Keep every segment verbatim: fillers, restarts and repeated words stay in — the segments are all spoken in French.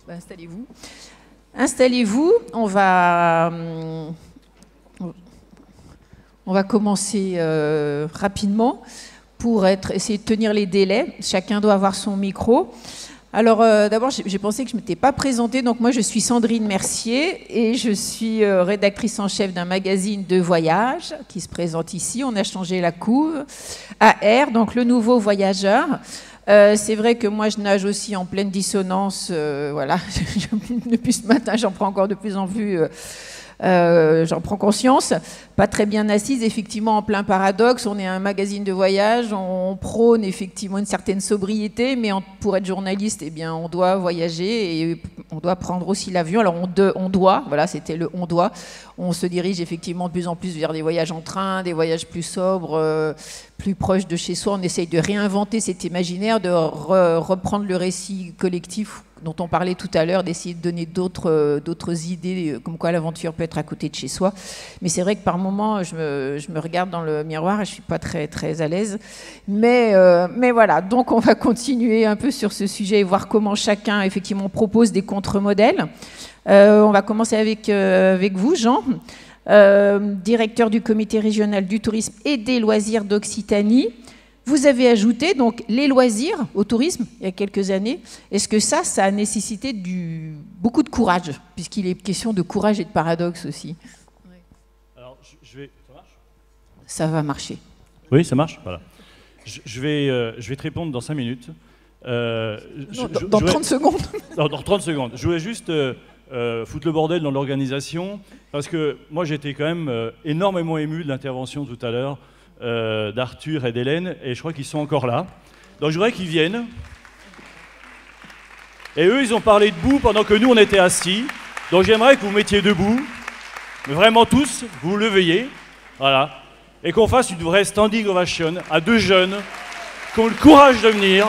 bah, installez-vous. Installez-vous, on va, on va commencer euh, rapidement pour être, essayer de tenir les délais. Chacun doit avoir son micro. Alors euh, d'abord, j'ai pensé que je ne m'étais pas présentée, donc moi je suis Sandrine Mercier et je suis euh, rédactrice en chef d'un magazine de voyage qui se présente ici. On a changé la couve, A R, donc le nouveau voyageur. Euh, c'est vrai que moi je nage aussi en pleine dissonance, euh, voilà, depuis ce matin j'en prends encore de plus en plus, euh, euh, j'en prends conscience, pas très bien assise, effectivement en plein paradoxe, on est un magazine de voyage, on prône effectivement une certaine sobriété, mais en, pour être journaliste, eh bien, on doit voyager et on doit prendre aussi l'avion, alors on, de, on doit, voilà c'était le on doit, on se dirige effectivement de plus en plus vers des voyages en train, des voyages plus sobres, euh, plus proches de chez soi, on essaye de réinventer cet imaginaire, de re, reprendre le récit collectif dont on parlait tout à l'heure, d'essayer de donner d'autres euh, d'autres idées, comme quoi l'aventure peut être à côté de chez soi. Mais c'est vrai que par moments, je me, je me regarde dans le miroir et je ne suis pas très, très à l'aise. Mais, euh, mais voilà, donc on va continuer un peu sur ce sujet et voir comment chacun, effectivement, propose des contre-modèles. Euh, on va commencer avec, euh, avec vous, Jean. Euh, directeur du comité régional du tourisme et des loisirs d'Occitanie. Vous avez ajouté donc les loisirs au tourisme il y a quelques années. Est-ce que ça, ça a nécessité du, beaucoup de courage, puisqu'il est question de courage et de paradoxe aussi? Alors, je vais... Ça marche? Ça va marcher. Oui, ça marche. Voilà. Je, je, vais, euh, je vais te répondre dans cinq minutes. Euh, non, je, dans je, trente je secondes. Non, dans trente secondes. Je voulais juste euh, euh, foutre le bordel dans l'organisation, parce que moi, j'étais quand même euh, énormément ému de l'intervention tout à l'heure Euh, d'Arthur et d'Hélène, et je crois qu'ils sont encore là. Donc je voudrais qu'ils viennent. Et eux, ils ont parlé debout pendant que nous, on était assis. Donc j'aimerais que vous vous mettiez debout, mais vraiment tous, vous vous leviez, voilà, et qu'on fasse une vraie standing ovation à deux jeunes qui ont le courage de venir.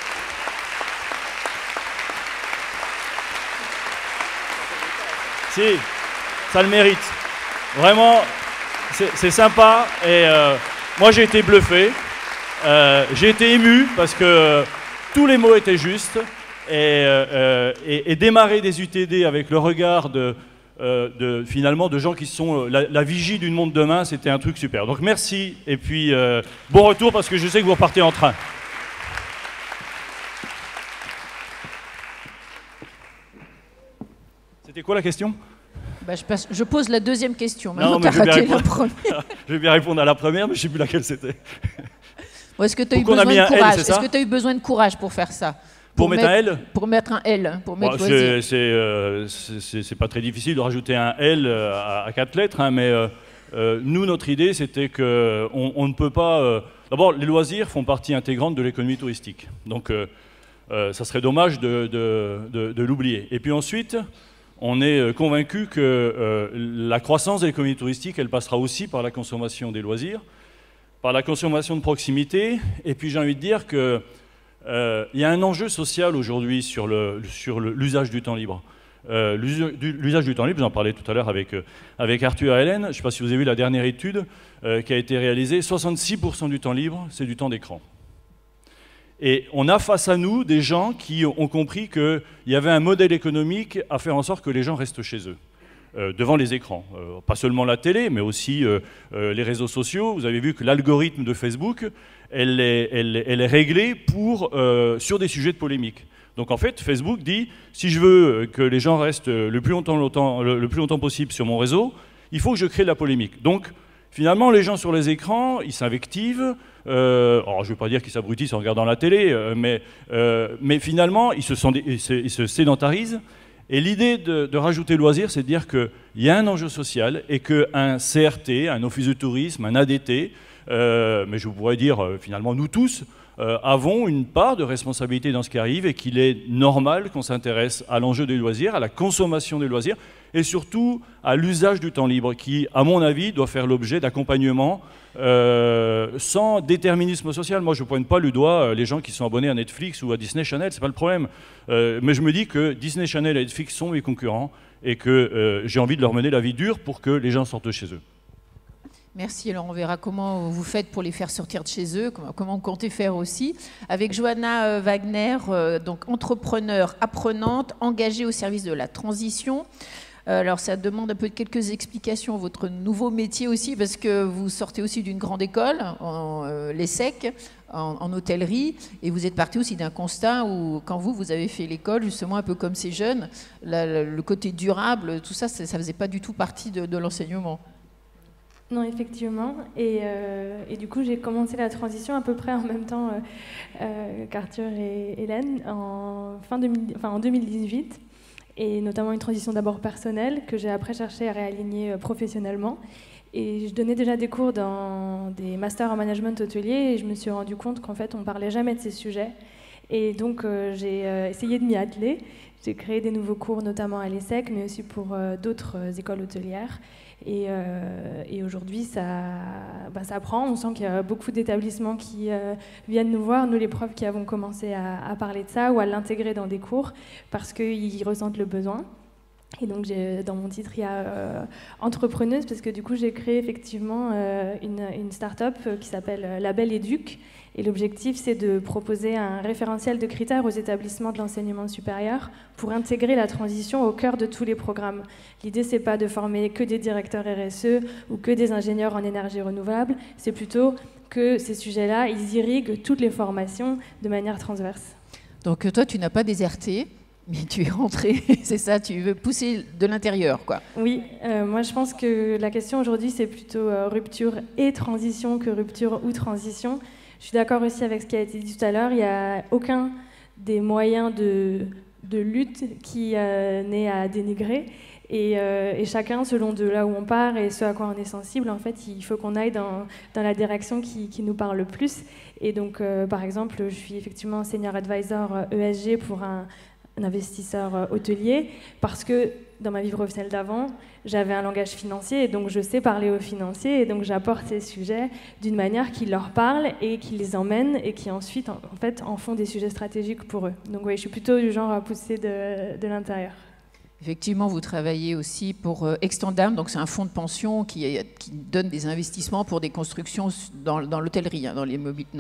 Si, ça le mérite. Vraiment, c'est sympa, et euh, moi j'ai été bluffé, euh, j'ai été ému parce que euh, tous les mots étaient justes, et, euh, et, et démarrer des U T D avec le regard de, euh, de, finalement, de gens qui sont la, la vigie d'une monde demain, c'était un truc super. Donc merci, et puis euh, bon retour, parce que je sais que vous repartez en train. C'était quoi la question ? Bah, je, passe, je pose la deuxième question. Maintenant, tu as raté la première. Je vais bien répondre à la première, mais je ne sais plus laquelle c'était. Bon, est-ce que tu as eu besoin de courage Est-ce que tu as eu besoin de courage pour faire ça? Pour, pour mettre, mettre un L? Pour mettre un L. Pour mettre bon, c'est euh, pas très difficile de rajouter un L à, à quatre lettres, hein, mais euh, euh, nous, notre idée, c'était qu'on on ne peut pas... Euh, D'abord, les loisirs font partie intégrante de l'économie touristique. Donc, euh, euh, ça serait dommage de, de, de, de l'oublier. Et puis ensuite... On est convaincu que euh, la croissance de l'économie touristique, elle passera aussi par la consommation des loisirs, par la consommation de proximité, et puis j'ai envie de dire qu'il euh, y a un enjeu social aujourd'hui sur le, sur l'usage du temps libre. Euh, l'usage du temps libre, j'en parlais tout à l'heure avec, avec Arthur et Hélène, je ne sais pas si vous avez vu la dernière étude euh, qui a été réalisée, soixante-six pour cent du temps libre, c'est du temps d'écran. Et on a face à nous des gens qui ont compris qu'il y avait un modèle économique à faire en sorte que les gens restent chez eux, euh, devant les écrans. Euh, pas seulement la télé, mais aussi euh, euh, les réseaux sociaux. Vous avez vu que l'algorithme de Facebook, elle est, elle, elle est réglée pour, euh, sur des sujets de polémique. Donc en fait, Facebook dit, si je veux que les gens restent le plus longtemps, longtemps, le, le plus longtemps possible sur mon réseau, il faut que je crée de la polémique. Donc finalement, les gens sur les écrans, ils s'invectivent. Euh, alors, je ne veux pas dire qu'ils s'abrutissent en regardant la télé, euh, mais, euh, mais finalement, ils se, sont, ils, se, ils se sédentarisent. Et l'idée de, de rajouter loisir, c'est de dire qu'il y a un enjeu social et qu'un C R T, un office de tourisme, un A D T, euh, mais je pourrais dire euh, finalement nous tous, euh, avons une part de responsabilité dans ce qui arrive et qu'il est normal qu'on s'intéresse à l'enjeu des loisirs, à la consommation des loisirs et surtout à l'usage du temps libre qui, à mon avis, doit faire l'objet d'accompagnement euh, sans déterminisme social. Moi, je ne pointe pas le doigt euh, les gens qui sont abonnés à Netflix ou à Disney Channel, c'est pas le problème. Euh, mais je me dis que Disney Channel et Netflix sont mes concurrents et que euh, j'ai envie de leur mener la vie dure pour que les gens sortent chez eux. Merci. Alors, on verra comment vous faites pour les faire sortir de chez eux, comment, comment vous comptez faire aussi. Avec Johanna Wagner, euh, donc entrepreneur, apprenante, engagée au service de la transition. Euh, alors, ça demande un peu de quelques explications, votre nouveau métier aussi, parce que vous sortez aussi d'une grande école, en, euh, l'ESSEC, en, en hôtellerie, et vous êtes parti aussi d'un constat où, quand vous, vous avez fait l'école, justement, un peu comme ces jeunes, la, la, le côté durable, tout ça, ça ne faisait pas du tout partie de, de l'enseignement. Non, effectivement. Et, euh, et du coup, j'ai commencé la transition à peu près en même temps euh, euh, qu'Arthur et Hélène, en, fin deux mille, enfin, en deux mille dix-huit, et notamment une transition d'abord personnelle, que j'ai après cherché à réaligner euh, professionnellement. Et je donnais déjà des cours dans des masters en management hôtelier, et je me suis rendu compte qu'en fait, on ne parlait jamais de ces sujets. Et donc, euh, j'ai euh, essayé de m'y atteler. J'ai créé des nouveaux cours, notamment à l'ESSEC, mais aussi pour euh, d'autres euh, écoles hôtelières. Et, euh, et aujourd'hui, ça, bah, ça prend. On sent qu'il y a beaucoup d'établissements qui euh, viennent nous voir, nous les profs qui avons commencé à, à parler de ça ou à l'intégrer dans des cours parce qu'ils ressentent le besoin. Et donc, j'ai, dans mon titre, il y a euh, entrepreneuse parce que du coup, j'ai créé effectivement euh, une, une start-up qui s'appelle Label Éduc. Et l'objectif, c'est de proposer un référentiel de critères aux établissements de l'enseignement supérieur pour intégrer la transition au cœur de tous les programmes. L'idée, c'est pas de former que des directeurs R S E ou que des ingénieurs en énergie renouvelable, c'est plutôt que ces sujets-là, ils irriguent toutes les formations de manière transverse. Donc toi, tu n'as pas déserté, mais tu es rentré, c'est ça, tu veux pousser de l'intérieur, quoi. Oui, euh, moi je pense que la question aujourd'hui, c'est plutôt euh, rupture et transition que rupture ou transition. Je suis d'accord aussi avec ce qui a été dit tout à l'heure, il n'y a aucun des moyens de, de lutte qui euh, n'est à dénigrer. Et, euh, et chacun, selon de là où on part et ce à quoi on est sensible, en fait, il faut qu'on aille dans, dans la direction qui, qui nous parle le plus. Et donc, euh, par exemple, je suis effectivement senior advisor E S G pour un, un investisseur hôtelier, parce que dans ma vie professionnelle d'avant, j'avais un langage financier, et donc je sais parler aux financiers, et donc j'apporte ces sujets d'une manière qui leur parle et qui les emmène, et qui ensuite, en, en fait, en font des sujets stratégiques pour eux. Donc oui, je suis plutôt du genre à pousser de, de l'intérieur. Effectivement, vous travaillez aussi pour euh, Extendam, donc c'est un fonds de pension qui, qui donne des investissements pour des constructions dans, dans l'hôtellerie, hein, dans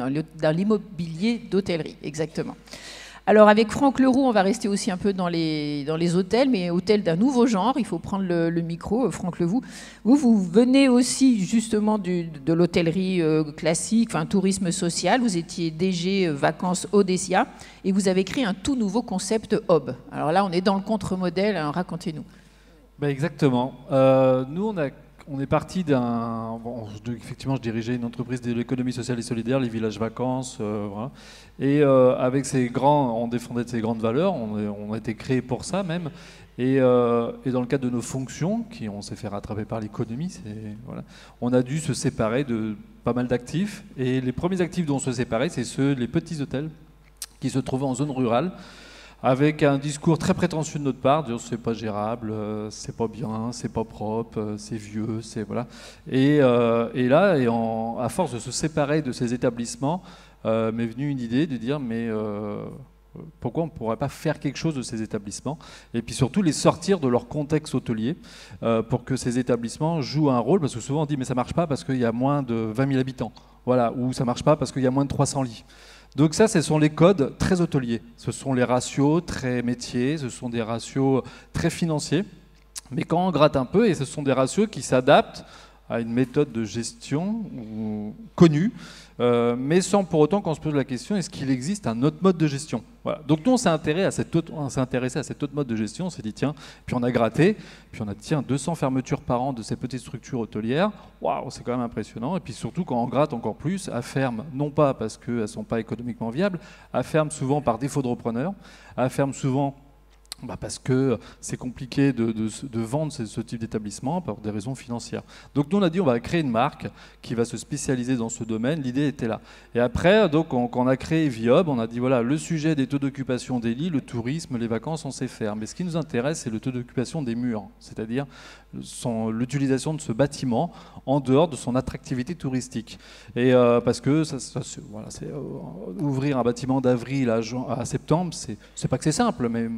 l'immobilier d'hôtellerie, exactement. Alors avec Franck Leroux, on va rester aussi un peu dans les, dans les hôtels, mais hôtels d'un nouveau genre, il faut prendre le, le micro, Franck Leroux. Vous, vous venez aussi justement du, de l'hôtellerie euh, classique, enfin tourisme social, vous étiez D G euh, Vacances Odessia, et vous avez créé un tout nouveau concept Hub. Alors là, on est dans le contre-modèle, hein, racontez-nous. Ben exactement. Euh, nous, on a... On est parti d'un... Bon, je, effectivement, je dirigeais une entreprise de l'économie sociale et solidaire, les villages vacances, euh, voilà. Et euh, avec ces grands... On défendait ces grandes valeurs, on, on a été créé pour ça même. Et, euh, et dans le cadre de nos fonctions, qui on s'est fait rattraper par l'économie, voilà, on a dû se séparer de pas mal d'actifs. Et les premiers actifs dont on se séparait, c'est ceux, les petits hôtels qui se trouvaient en zone rurale, avec un discours très prétentieux de notre part, dire c'est pas gérable, euh, c'est pas bien, c'est pas propre, euh, c'est vieux, c'est voilà. Et, euh, et là, et en, à force de se séparer de ces établissements, euh, m'est venue une idée de dire mais euh, pourquoi on ne pourrait pas faire quelque chose de ces établissements et puis surtout les sortir de leur contexte hôtelier euh, pour que ces établissements jouent un rôle, parce que souvent on dit mais ça marche pas parce qu'il y a moins de vingt mille habitants, voilà, ou ça marche pas parce qu'il y a moins de trois cents lits. Donc ça, ce sont les codes très hôteliers. Ce sont les ratios très métiers, ce sont des ratios très financiers. Mais quand on gratte un peu, et ce sont des ratios qui s'adaptent à une méthode de gestion connue, euh, mais sans pour autant qu'on se pose la question, est-ce qu'il existe un autre mode de gestion? Voilà. Donc nous, on s'est intéressé à cet autre, on s'est intéressé à cet autre mode de gestion, on s'est dit tiens, puis on a gratté, puis on a dit tiens, deux cents fermetures par an de ces petites structures hôtelières, waouh, c'est quand même impressionnant, et puis surtout quand on gratte encore plus, à ferme, non pas parce qu'elles ne sont pas économiquement viables, à ferme souvent par défaut de repreneur, à ferme souvent bah parce que c'est compliqué de, de, de vendre ce, ce type d'établissement pour des raisons financières. Donc nous on a dit on va créer une marque qui va se spécialiser dans ce domaine, l'idée était là. Et après, donc, on, quand on a créé Viob, on a dit voilà, le sujet des taux d'occupation des lits, le tourisme, les vacances, on sait faire. Mais ce qui nous intéresse, c'est le taux d'occupation des murs, c'est-à-dire l'utilisation de ce bâtiment en dehors de son attractivité touristique. Et euh, parce que ça, ça, voilà, c'est, euh, ouvrir un bâtiment d'avril à, à septembre, c'est pas que c'est simple, mais en tout cas c'est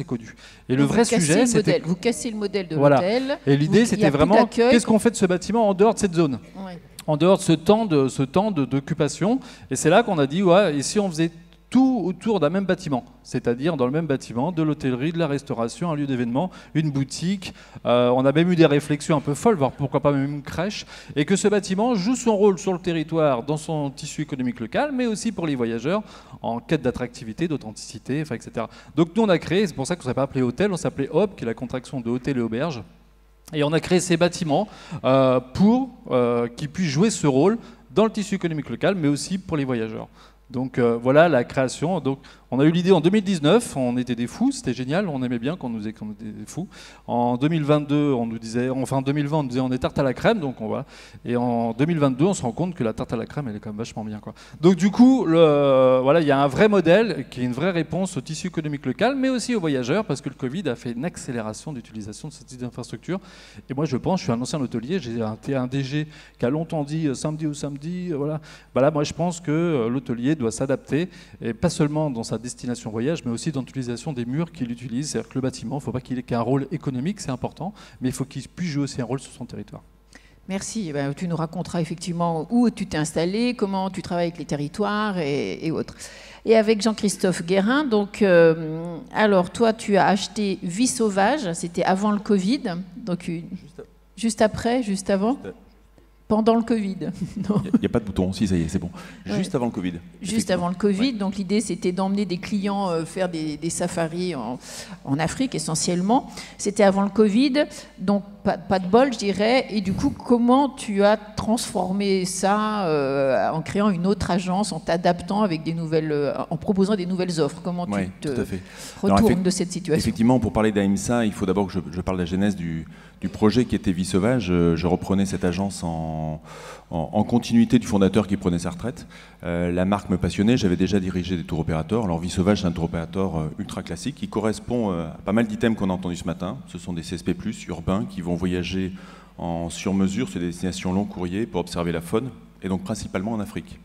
connu. Et le Donc vrai vous cassez sujet, le c'était... modèle. Vous cassez le modèle de Voilà. l'hôtel. Et l'idée, Vous- il y c'était a plus vraiment, d'accueil. qu'est-ce qu'on fait de ce bâtiment en dehors de cette zone, Ouais. en dehors de ce temps de, ce temps de- d'occupation. Et c'est là qu'on a dit, ouais, et si on faisait tout autour d'un même bâtiment, c'est-à-dire dans le même bâtiment, de l'hôtellerie, de la restauration, un lieu d'événement, une boutique. Euh, on a même eu des réflexions un peu folles, voire pourquoi pas même une crèche, et que ce bâtiment joue son rôle sur le territoire, dans son tissu économique local, mais aussi pour les voyageurs, en quête d'attractivité, d'authenticité, enfin, et cetera. Donc nous on a créé, c'est pour ça qu'on ne s'est pas appelé hôtel, on s'appelait Hop, qui est la contraction de hôtel et auberge. Et on a créé ces bâtiments euh, pour euh, qu'ils puissent jouer ce rôle dans le tissu économique local, mais aussi pour les voyageurs. Donc euh, voilà la création. Donc, on a eu l'idée en deux mille dix-neuf, on était des fous, c'était génial, on aimait bien qu'on nous disait qu'on était des fous. En deux mille vingt-deux, on nous disait, enfin en deux mille vingt, on nous disait on est tarte à la crème, donc on va. Et en deux mille vingt-deux, on se rend compte que la tarte à la crème, elle est quand même vachement bien, quoi. Donc du coup, le, voilà, il y a un vrai modèle qui est une vraie réponse au tissu économique local, mais aussi aux voyageurs, parce que le Covid a fait une accélération d'utilisation de ce type d'infrastructure. Et moi, je pense, je suis un ancien hôtelier, j'ai un, un D G qui a longtemps dit euh, samedi ou samedi, euh, voilà. Bah là, moi, je pense que euh, l'hôtelier doit s'adapter, et pas seulement dans sa destination voyage, mais aussi dans l'utilisation des murs qu'il utilise. C'est-à-dire que le bâtiment, il ne faut pas qu'il ait qu'un rôle économique, c'est important, mais il faut qu'il puisse jouer aussi un rôle sur son territoire. Merci. Ben, tu nous raconteras effectivement où tu t'es installé, comment tu travailles avec les territoires et, et autres. Et avec Jean-Christophe Guérin, donc, euh, alors toi, tu as acheté Vie Sauvage, c'était avant le Covid, donc une... juste, juste après, juste avant juste... Pendant le Covid. Il n'y a, a pas de bouton, si ça y est, c'est bon. Juste ouais. avant le Covid. Juste avant le Covid, ouais. Donc l'idée c'était d'emmener des clients euh, faire des, des safaris en, en Afrique essentiellement. C'était avant le Covid, donc pas, pas de bol je dirais. Et du coup, comment tu as transformé ça euh, en créant une autre agence, en t'adaptant avec des nouvelles, euh, en proposant des nouvelles offres? Comment ouais, tu te tout à fait. retournes Alors, de cette situation? Effectivement, pour parler d'Aïmsa, il faut d'abord que je, je parle de la genèse du, du projet qui était Vie Sauvage. Je, je reprenais cette agence en En, en continuité du fondateur qui prenait sa retraite. Euh, la marque me passionnait, j'avais déjà dirigé des tours opérateurs. Alors Vie Sauvage, c'est un tour opérateur euh, ultra classique qui correspond euh, à pas mal d'items qu'on a entendus ce matin. Ce sont des C S P plus, urbains, qui vont voyager en sur-mesure sur des destinations long courrier pour observer la faune, et donc principalement en Afrique.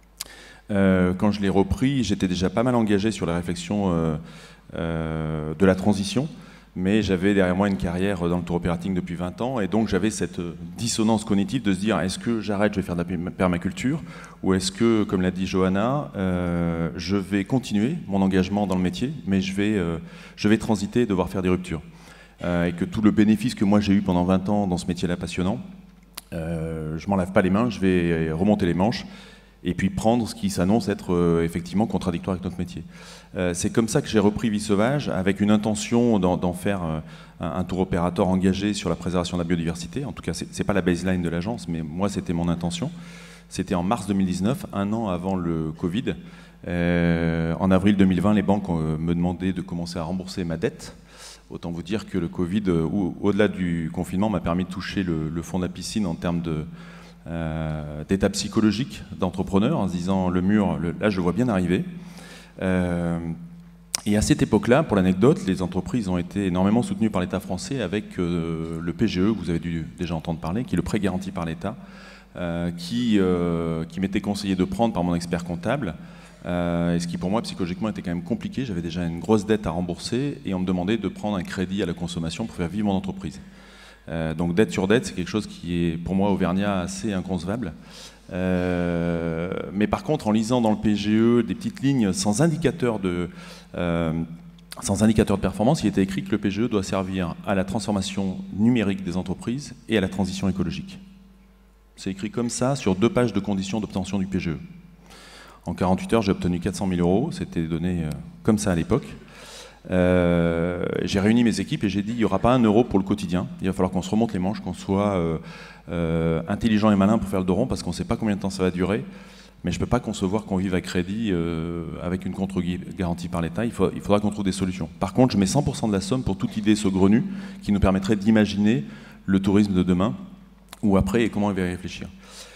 Euh, quand je l'ai repris, j'étais déjà pas mal engagé sur la réflexion euh, euh, de la transition, mais j'avais derrière moi une carrière dans le tour operating depuis vingt ans, et donc j'avais cette dissonance cognitive de se dire, est-ce que j'arrête, je vais faire de la permaculture, ou est-ce que, comme l'a dit Johanna, euh, je vais continuer mon engagement dans le métier, mais je vais, euh, je vais transiter et devoir faire des ruptures. Euh, et que tout le bénéfice que moi j'ai eu pendant vingt ans dans ce métier-là passionnant, euh, je m'en lave pas les mains, je vais remonter les manches, et puis prendre ce qui s'annonce être euh, effectivement contradictoire avec notre métier. Euh, c'est comme ça que j'ai repris Vie Sauvage, avec une intention d'en, d'en faire euh, un, un tour opérateur engagé sur la préservation de la biodiversité. En tout cas, c'est, c'est pas la baseline de l'agence, mais moi, c'était mon intention. C'était en mars deux mille dix-neuf, un an avant le Covid. Euh, en avril deux mille vingt, les banques euh, me demandaient de commencer à rembourser ma dette. Autant vous dire que le Covid, euh, au, au-delà du confinement, m'a permis de toucher le, le fond de la piscine en termes de Euh, d'état psychologique d'entrepreneur, en se disant le mur, le, là je le vois bien arriver. Euh, et à cette époque-là, pour l'anecdote, les entreprises ont été énormément soutenues par l'État français avec euh, le P G E, que vous avez dû déjà entendre parler, qui est le prêt garanti par l'État, euh, qui, euh, qui m'était conseillé de prendre par mon expert comptable, euh, et ce qui pour moi psychologiquement était quand même compliqué. J'avais déjà une grosse dette à rembourser et on me demandait de prendre un crédit à la consommation pour faire vivre mon entreprise. Euh, donc dette sur dette, c'est quelque chose qui est pour moi Auvergnat assez inconcevable. Euh, mais par contre, en lisant dans le P G E des petites lignes sans indicateur de, euh, sans indicateur de performance, il était écrit que le P G E doit servir à la transformation numérique des entreprises et à la transition écologique. C'est écrit comme ça sur deux pages de conditions d'obtention du P G E. En quarante-huit heures, j'ai obtenu quatre cent mille euros, c'était donné euh, comme ça à l'époque. Euh, j'ai réuni mes équipes et j'ai dit il n'y aura pas un euro pour le quotidien, il va falloir qu'on se remonte les manches, qu'on soit euh, euh, intelligent et malin pour faire le dos rond, parce qu'on ne sait pas combien de temps ça va durer, mais je ne peux pas concevoir qu'on vive à crédit euh, avec une contre-garantie par l'État. Il, faut, il faudra qu'on trouve des solutions. Par contre, je mets cent pour cent de la somme pour toute idée saugrenue qui nous permettrait d'imaginer le tourisme de demain, ou après, et comment on va y réfléchir.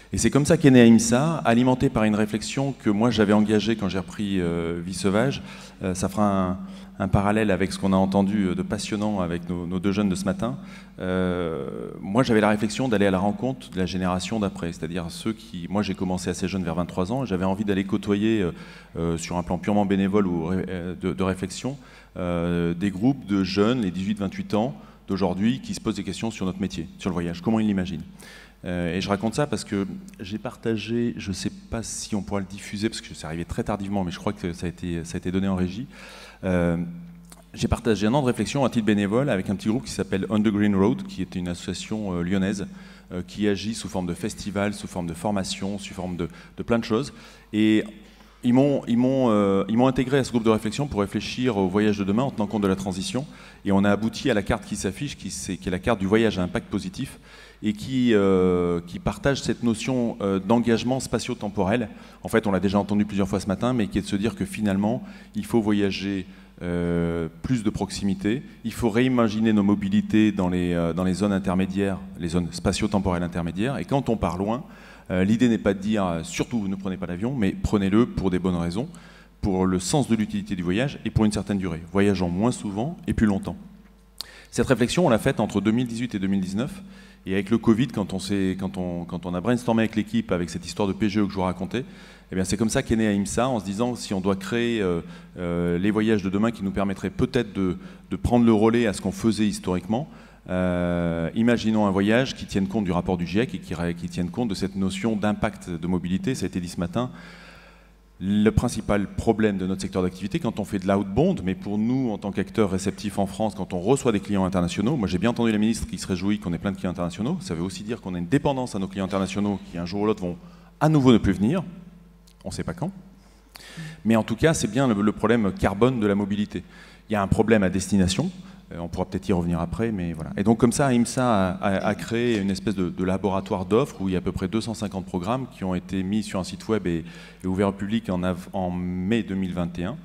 Et c'est comme ça qu'est né AIMSA, alimenté par une réflexion que moi j'avais engagée quand j'ai repris euh, Vie Sauvage. Euh, ça fera un, un parallèle avec ce qu'on a entendu de passionnant avec nos, nos deux jeunes de ce matin. Euh, moi j'avais la réflexion d'aller à la rencontre de la génération d'après, c'est-à-dire ceux qui... Moi j'ai commencé assez jeune, vers vingt-trois ans, et j'avais envie d'aller côtoyer euh, euh, sur un plan purement bénévole ou euh, de, de réflexion euh, des groupes de jeunes, les dix-huit vingt-huit ans d'aujourd'hui, qui se posent des questions sur notre métier, sur le voyage, comment ils l'imaginent. Euh, et je raconte ça parce que j'ai partagé, je ne sais pas si on pourra le diffuser parce que c'est arrivé très tardivement, mais je crois que ça a été, ça a été donné en régie. Euh, j'ai partagé un an de réflexion à titre bénévole avec un petit groupe qui s'appelle On the Green Road, qui était une association euh, lyonnaise euh, qui agit sous forme de festival, sous forme de formation, sous forme de, de plein de choses. Et ils m'ont ils m'ont euh, ils m'ont intégré à ce groupe de réflexion pour réfléchir au voyage de demain en tenant compte de la transition. Et on a abouti à la carte qui s'affiche, qui, qui est la carte du voyage à impact positif, et qui, euh, qui partage cette notion euh, d'engagement spatio-temporel. En fait, on l'a déjà entendu plusieurs fois ce matin, mais qui est de se dire que finalement, il faut voyager euh, plus de proximité, il faut réimaginer nos mobilités dans les, euh, dans les zones intermédiaires, les zones spatio-temporelles intermédiaires, et quand on part loin, euh, l'idée n'est pas de dire euh, surtout ne prenez pas l'avion, mais prenez-le pour des bonnes raisons, pour le sens de l'utilité du voyage et pour une certaine durée, voyageant moins souvent et plus longtemps. Cette réflexion, on l'a faite entre deux mille dix-huit et deux mille dix-neuf, et avec le Covid, quand on, quand on, quand on a brainstormé avec l'équipe, avec cette histoire de P G E que je vous racontais, eh bien c'est comme ça qu'est né AIMSA, en se disant si on doit créer euh, euh, les voyages de demain qui nous permettraient peut-être de, de prendre le relais à ce qu'on faisait historiquement, euh, imaginons un voyage qui tienne compte du rapport du GIEC et qui, qui tienne compte de cette notion d'impact de mobilité. Ça a été dit ce matin. Le principal problème de notre secteur d'activité, quand on fait de l'outbound, mais pour nous, en tant qu'acteurs réceptifs en France, quand on reçoit des clients internationaux, moi j'ai bien entendu la ministre qui se réjouit qu'on ait plein de clients internationaux, ça veut aussi dire qu'on a une dépendance à nos clients internationaux qui un jour ou l'autre vont à nouveau ne plus venir, on ne sait pas quand, mais en tout cas c'est bien le, le problème carbone de la mobilité. Il y a un problème à destination, on pourra peut-être y revenir après, mais voilà. Et donc comme ça, AIMSA a, a, a créé une espèce de, de laboratoire d'offres où il y a à peu près deux cent cinquante programmes qui ont été mis sur un site web et, et ouverts au public en, en mai deux mille vingt et un.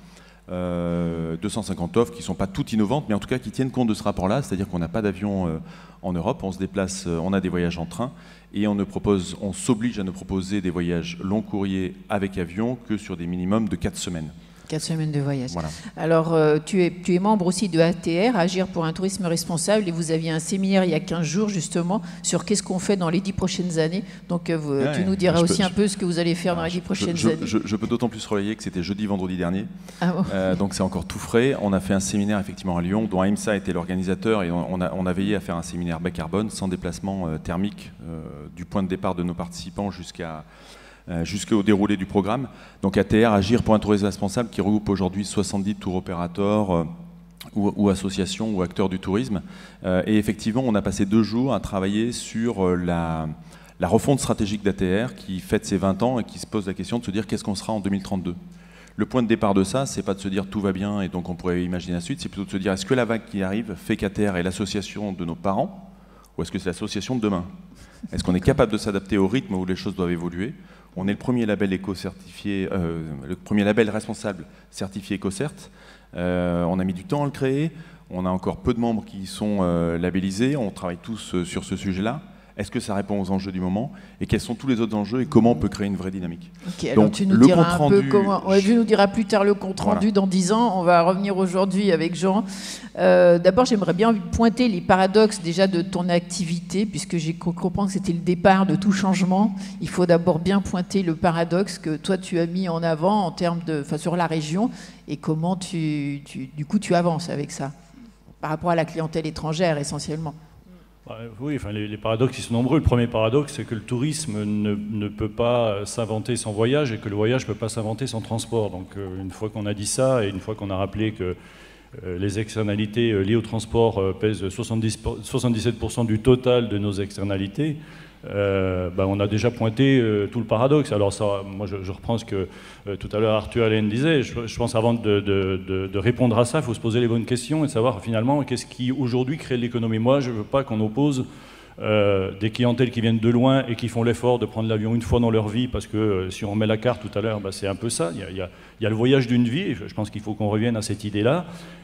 Euh, deux cent cinquante offres qui ne sont pas toutes innovantes, mais en tout cas qui tiennent compte de ce rapport-là, c'est-à-dire qu'on n'a pas d'avion euh, en Europe, on se déplace, euh, on a des voyages en train, et on ne propose, on s'oblige à ne proposer des voyages long courrier avec avion que sur des minimums de quatre semaines. Quatre semaines de voyage. Voilà. Alors, euh, tu, es, tu es membre aussi de A T R, Agir pour un tourisme responsable, et vous aviez un séminaire il y a quinze jours, justement, sur qu'est-ce qu'on fait dans les dix prochaines années. Donc, euh, vous, ouais, tu nous diras aussi peux, un peu ce que vous allez faire alors, dans les dix prochaines je, années. Je, je, je peux d'autant plus relayer que c'était jeudi, vendredi dernier. Ah bon. euh, donc, c'est encore tout frais. On a fait un séminaire, effectivement, à Lyon, dont AIMSA était l'organisateur, et on, on, a, on a veillé à faire un séminaire bas carbone, sans déplacement euh, thermique, euh, du point de départ de nos participants jusqu'à... Euh, jusqu'au déroulé du programme. Donc A T R, Agir pour un tourisme responsable, qui regroupe aujourd'hui soixante-dix tour opérateurs euh, ou, ou associations ou acteurs du tourisme. Euh, et effectivement, on a passé deux jours à travailler sur euh, la, la refonte stratégique d'A T R qui fête ses vingt ans et qui se pose la question de se dire qu'est-ce qu'on sera en deux mille trente-deux. Le point de départ de ça, c'est pas de se dire tout va bien et donc on pourrait imaginer la suite, c'est plutôt de se dire est-ce que la vague qui arrive fait qu'A T R est l'association de nos parents ou est-ce que c'est l'association de demain? Est-ce qu'on est capable de s'adapter au rythme où les choses doivent évoluer? On est le premier label éco-certifié, euh, le premier label responsable certifié EcoCert. Euh, on a mis du temps à le créer. On a encore peu de membres qui sont euh, labellisés. On travaille tous euh, sur ce sujet-là. Est-ce que ça répond aux enjeux du moment? Et quels sont tous les autres enjeux et comment on peut créer une vraie dynamique? Ok, alors donc, tu nous diras un peu comment. Ouais, tu nous diras plus tard le compte rendu voilà. Dans dix ans. On va revenir aujourd'hui avec Jean. Euh, D'abord, j'aimerais bien pointer les paradoxes déjà de ton activité, puisque j'ai compris que c'était le départ de tout changement. Il faut d'abord bien pointer le paradoxe que toi tu as mis en avant en termes de, enfin, sur la région et comment tu, tu, du coup, tu avances avec ça par rapport à la clientèle étrangère essentiellement. Oui, enfin, les, les paradoxes ils sont nombreux. Le premier paradoxe, c'est que le tourisme ne, ne peut pas s'inventer sans voyage et que le voyage ne peut pas s'inventer sans transport. Donc euh, une fois qu'on a dit ça et une fois qu'on a rappelé que euh, les externalités euh, liées au transport euh, pèsent soixante-dix, soixante-dix-sept pour cent du total de nos externalités, euh, bah, on a déjà pointé euh, tout le paradoxe. Alors ça, moi je, je reprends ce que euh, tout à l'heure Arthur Allen disait. Je, je pense avant de, de, de, de répondre à ça, il faut se poser les bonnes questions et de savoir finalement qu'est-ce qui aujourd'hui crée l'économie. Moi je ne veux pas qu'on oppose euh, des clientèles qui viennent de loin et qui font l'effort de prendre l'avion une fois dans leur vie, parce que euh, si on remet la carte tout à l'heure, bah, c'est un peu ça. Il y a, il y a, il y a le voyage d'une vie, et je pense qu'il faut qu'on revienne à cette idée-là.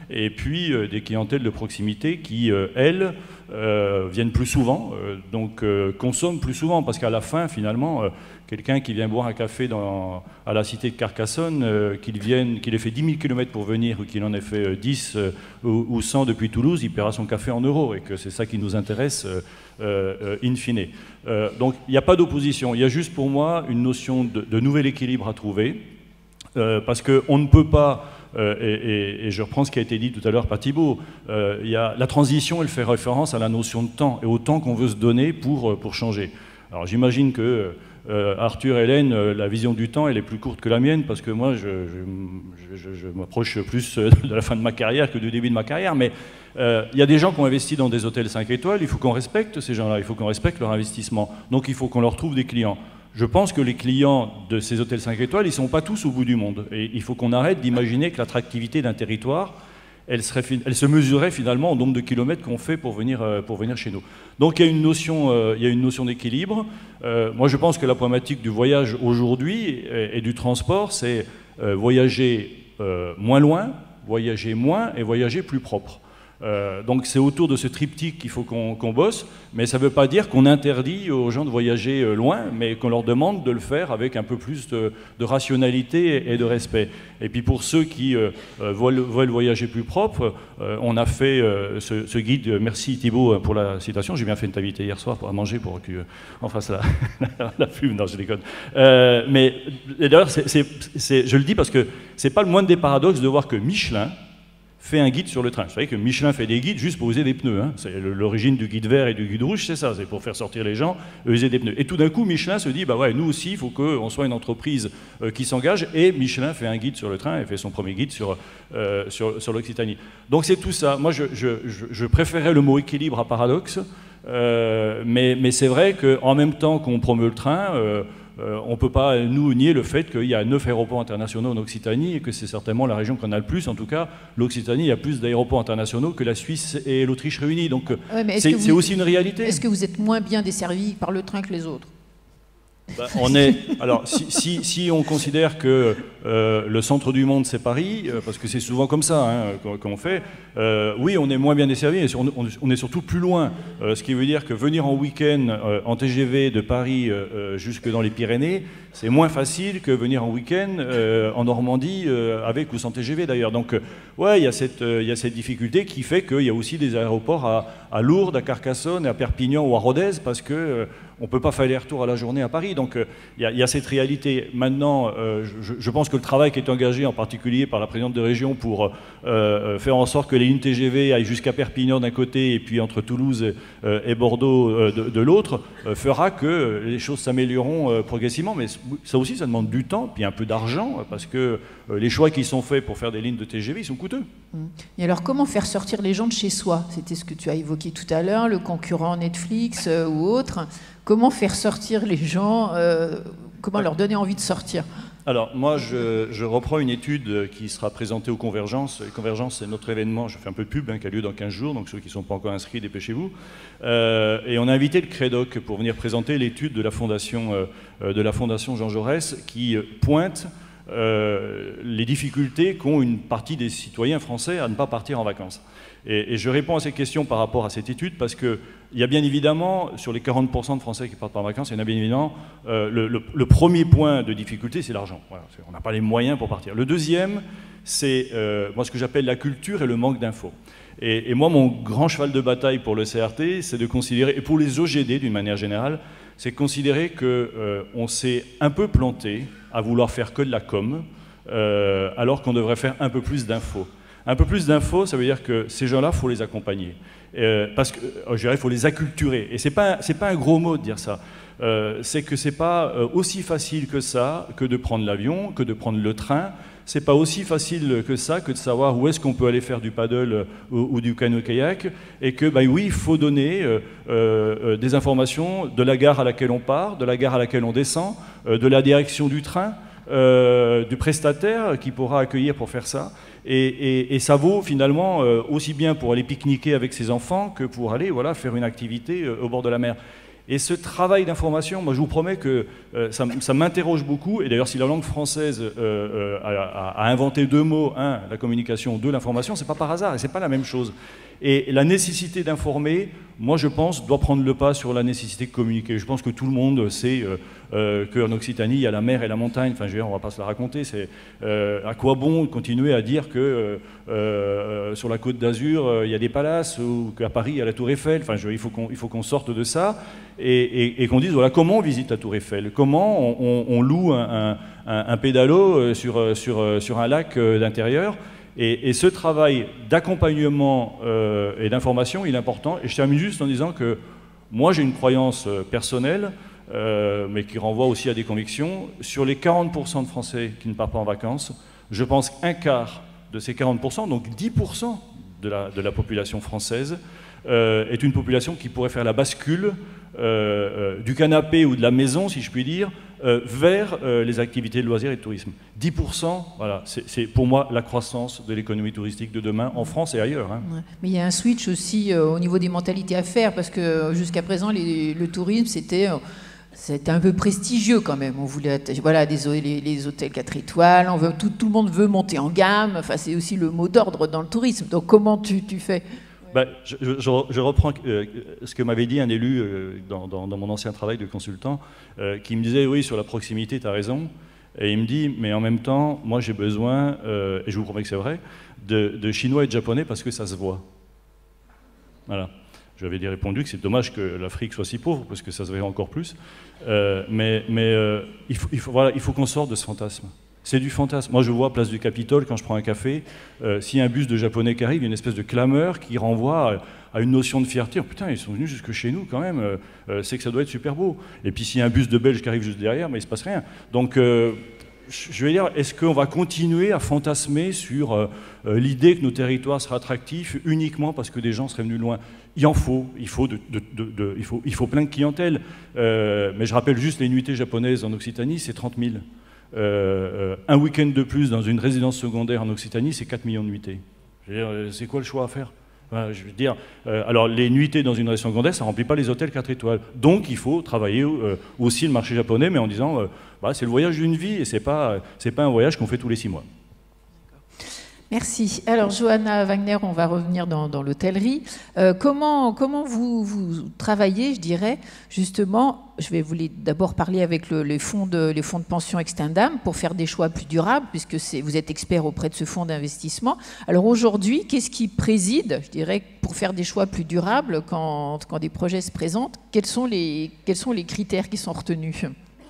et puis euh, des clientèles de proximité qui, euh, elles, euh, viennent plus souvent, euh, donc euh, consomment plus souvent, parce qu'à la fin, finalement, euh, quelqu'un qui vient boire un café dans, à la cité de Carcassonne, euh, qu'il vienne, qu'il ait fait dix mille kilomètres pour venir, ou qu'il en ait fait euh, dix euh, ou, ou cent depuis Toulouse, il paiera son café en euros, et que c'est ça qui nous intéresse euh, euh, in fine. Euh, donc il n'y a pas d'opposition, il y a juste pour moi une notion de, de nouvel équilibre à trouver, euh, parce qu'on ne peut pas... Euh, et, et, et je reprends ce qui a été dit tout à l'heure par Thibault, euh, il y a, la transition, elle fait référence à la notion de temps et au temps qu'on veut se donner pour, pour changer. Alors j'imagine que euh, Arthur et Hélène, euh, la vision du temps, elle est plus courte que la mienne, parce que moi, je, je, je, je m'approche plus de la fin de ma carrière que du début de ma carrière, mais euh, il y a des gens qui ont investi dans des hôtels cinq étoiles, il faut qu'on respecte ces gens-là, il faut qu'on respecte leur investissement, donc il faut qu'on leur trouve des clients. Je pense que les clients de ces hôtels cinq étoiles, ils ne sont pas tous au bout du monde. Et il faut qu'on arrête d'imaginer que l'attractivité d'un territoire, elle, serait, elle se mesurait finalement au nombre de kilomètres qu'on fait pour venir, pour venir chez nous. Donc il y a une notion, euh, il y a une notion d'équilibre. Euh, moi je pense que la problématique du voyage aujourd'hui et, et du transport, c'est euh, voyager euh, moins loin, voyager moins et voyager plus propre. Euh, donc c'est autour de ce triptyque qu'il faut qu'on qu'on bosse, mais ça ne veut pas dire qu'on interdit aux gens de voyager euh, loin, mais qu'on leur demande de le faire avec un peu plus de, de rationalité et de respect. Et puis pour ceux qui euh, veulent, veulent voyager plus propre, euh, on a fait euh, ce, ce guide, merci Thibault pour la citation, j'ai bien fait de t'inviter hier soir pour manger pour qu'on fasse la, la, la pub, non je déconne. Euh, mais d'ailleurs, c'est, c'est, c'est, je le dis parce que c'est pas le moindre des paradoxes de voir que Michelin fait un guide sur le train. Vous savez que Michelin fait des guides juste pour user des pneus. Hein. C'est l'origine du guide vert et du guide rouge, c'est ça, c'est pour faire sortir les gens, user des pneus. Et tout d'un coup, Michelin se dit, bah ouais, nous aussi, il faut qu'on soit une entreprise euh, qui s'engage. Et Michelin fait un guide sur le train et fait son premier guide sur, euh, sur, sur l'Occitanie. Donc c'est tout ça. Moi, je, je, je, je préférais le mot équilibre à paradoxe, euh, mais, mais c'est vrai qu'en même temps qu'on promeut le train, euh, Euh, on ne peut pas, nous, nier le fait qu'il y a neuf aéroports internationaux en Occitanie et que c'est certainement la région qu'on a le plus. En tout cas, l'Occitanie a plus d'aéroports internationaux que la Suisse et l'Autriche réunies. Donc, ouais, c'est aussi une réalité. Est-ce que vous êtes moins bien desservis par le train que les autres ? Bah, on est, alors, si, si, si on considère que euh, le centre du monde c'est Paris, euh, parce que c'est souvent comme ça hein, qu'on fait, euh, oui, on est moins bien desservi, et on, on est surtout plus loin. Euh, ce qui veut dire que venir en week-end euh, en T G V de Paris euh, jusque dans les Pyrénées, c'est moins facile que venir en week-end euh, en Normandie euh, avec ou sans T G V d'ailleurs. Donc, euh, ouais, il y a cette, euh, y a cette difficulté qui fait qu'il y a aussi des aéroports à, à Lourdes, à Carcassonne, à Perpignan ou à Rodez, parce que euh, on ne peut pas faire les retours à la journée à Paris. Donc il euh, y, y a cette réalité. Maintenant, euh, je, je pense que le travail qui est engagé, en particulier par la présidente de région, pour euh, faire en sorte que les lignes T G V aillent jusqu'à Perpignan d'un côté et puis entre Toulouse euh, et Bordeaux euh, de, de l'autre, euh, fera que les choses s'amélioreront euh, progressivement. Mais ça aussi, ça demande du temps, puis un peu d'argent, parce que euh, les choix qui sont faits pour faire des lignes de T G V, ils sont coûteux. Et alors, comment faire sortir les gens de chez soi? C'était ce que tu as évoqué tout à l'heure, le concurrent Netflix euh, ou autre. Comment faire sortir les gens, euh, comment leur donner envie de sortir? Alors, moi, je, je reprends une étude qui sera présentée aux Convergences. Les Convergences, c'est notre événement, je fais un peu de pub, hein, qui a lieu dans quinze jours, donc ceux qui ne sont pas encore inscrits, dépêchez-vous. Euh, et on a invité le Crédoc pour venir présenter l'étude de la Fondation, euh, de la Fondation Jean Jaurès, qui pointe euh, les difficultés qu'ont une partie des citoyens français à ne pas partir en vacances. Et, et je réponds à ces questions par rapport à cette étude parce qu'il y a bien évidemment, sur les quarante pour cent de Français qui partent pas en vacances, il y en a bien évidemment, euh, le, le, le premier point de difficulté, c'est l'argent. Voilà, on n'a pas les moyens pour partir. Le deuxième, c'est euh, moi ce que j'appelle la culture et le manque d'infos. Et, et moi, mon grand cheval de bataille pour le C R T, c'est de considérer, et pour les O G D d'une manière générale, c'est de considérer qu'on euh, s'est un peu planté à vouloir faire que de la com, euh, alors qu'on devrait faire un peu plus d'infos. Un peu plus d'infos, ça veut dire que ces gens-là, il faut les accompagner. Euh, parce que, je dirais, il faut les acculturer. Et ce n'est pas, c'est pas un gros mot de dire ça. Euh, c'est que ce n'est pas aussi facile que ça, que de prendre l'avion, que de prendre le train. Ce n'est pas aussi facile que ça, que de savoir où est-ce qu'on peut aller faire du paddle ou, ou du canoë-kayak. Et que, bah, oui, il faut donner euh, euh, des informations de la gare à laquelle on part, de la gare à laquelle on descend, euh, de la direction du train, euh, du prestataire qui pourra accueillir pour faire ça. Et, et, et ça vaut finalement euh, aussi bien pour aller pique-niquer avec ses enfants que pour aller voilà, faire une activité euh, au bord de la mer. Et ce travail d'information, moi je vous promets que euh, ça, ça m'interroge beaucoup, et d'ailleurs si la langue française euh, euh, a, a inventé deux mots, un, la communication, deux, l'information, c'est pas par hasard, et c'est pas la même chose. Et la nécessité d'informer, moi je pense, doit prendre le pas sur la nécessité de communiquer. Je pense que tout le monde sait euh, euh, qu'en Occitanie, il y a la mer et la montagne, enfin je veux dire, on va pas se la raconter, c'est euh, à quoi bon continuer à dire que euh, euh, sur la Côte d'Azur, euh, il y a des palaces, ou qu'à Paris, il y a la Tour Eiffel, enfin je, il faut qu'on il faut qu'on sorte de ça, et, et, et qu'on dise, voilà, comment on visite la Tour Eiffel, comment on, on, on loue un, un, un pédalo sur, sur, sur un lac d'intérieur. Et, et ce travail d'accompagnement euh, et d'information, il est important. Et je termine juste en disant que moi, j'ai une croyance personnelle, euh, mais qui renvoie aussi à des convictions. Sur les quarante pour cent de Français qui ne partent pas en vacances, je pense qu'un quart de ces quarante pour cent, donc dix pour cent de la, de la population française, euh, est une population qui pourrait faire la bascule euh, euh, du canapé ou de la maison, si je puis dire, Euh, vers euh, les activités de loisirs et de tourisme. dix pour cent, voilà, c'est pour moi la croissance de l'économie touristique de demain, en France et ailleurs. Hein. Ouais. Mais il y a un switch aussi euh, au niveau des mentalités à faire, parce que euh, jusqu'à présent, les, le tourisme, c'était... Euh, C'était un peu prestigieux quand même. On voulait, voilà, des, les, les hôtels quatre étoiles. On veut, tout, tout le monde veut monter en gamme. Enfin, c'est aussi le mot d'ordre dans le tourisme. Donc, comment tu, tu fais? Ben, je, je, je reprends euh, ce que m'avait dit un élu euh, dans, dans, dans mon ancien travail de consultant, euh, qui me disait, oui, sur la proximité, tu as raison. Et il me dit, mais en même temps, moi j'ai besoin, euh, et je vous promets que c'est vrai, de, de chinois et de japonais parce que ça se voit. Voilà. Je lui avais répondu que c'est dommage que l'Afrique soit si pauvre, parce que ça se verrait encore plus. Euh, mais mais euh, il faut, il faut, voilà, il faut qu'on sorte de ce fantasme. C'est du fantasme. Moi, je vois, place du Capitole, quand je prends un café, euh, s'il y a un bus de Japonais qui arrive, il y a une espèce de clameur qui renvoie à, à une notion de fierté. Oh, putain, ils sont venus jusque chez nous, quand même. Euh, c'est que ça doit être super beau. Et puis, s'il y a un bus de Belges qui arrive juste derrière, mais il ne se passe rien. Donc, euh, je vais dire, est-ce qu'on va continuer à fantasmer sur euh, l'idée que nos territoires seraient attractifs uniquement parce que des gens seraient venus loin? Il en faut, il faut, de, de, de, de, il faut, il faut plein de clientèle. Euh, mais je rappelle juste, les nuitées japonaises en Occitanie, c'est trente mille. Euh, un week-end de plus dans une résidence secondaire en Occitanie, c'est quatre millions de nuitées. C'est quoi le choix à faire? Enfin, je veux dire, euh, alors les nuitées dans une résidence secondaire, ça ne remplit pas les hôtels quatre étoiles. Donc il faut travailler euh, aussi le marché japonais, mais en disant, euh, bah, c'est le voyage d'une vie et ce n'est pas, c'est pas un voyage qu'on fait tous les six mois. Merci. Alors, Johanna Wagner, on va revenir dans, dans l'hôtellerie. Euh, comment comment vous, vous travaillez, je dirais, justement, je vais vous d'abord parler avec le, les, fonds de, les fonds de pension Extendam pour faire des choix plus durables, puisque vous êtes expert auprès de ce fonds d'investissement. Alors aujourd'hui, qu'est-ce qui préside, je dirais, pour faire des choix plus durables quand, quand des projets se présentent? Quels sont les, quels sont les critères qui sont retenus?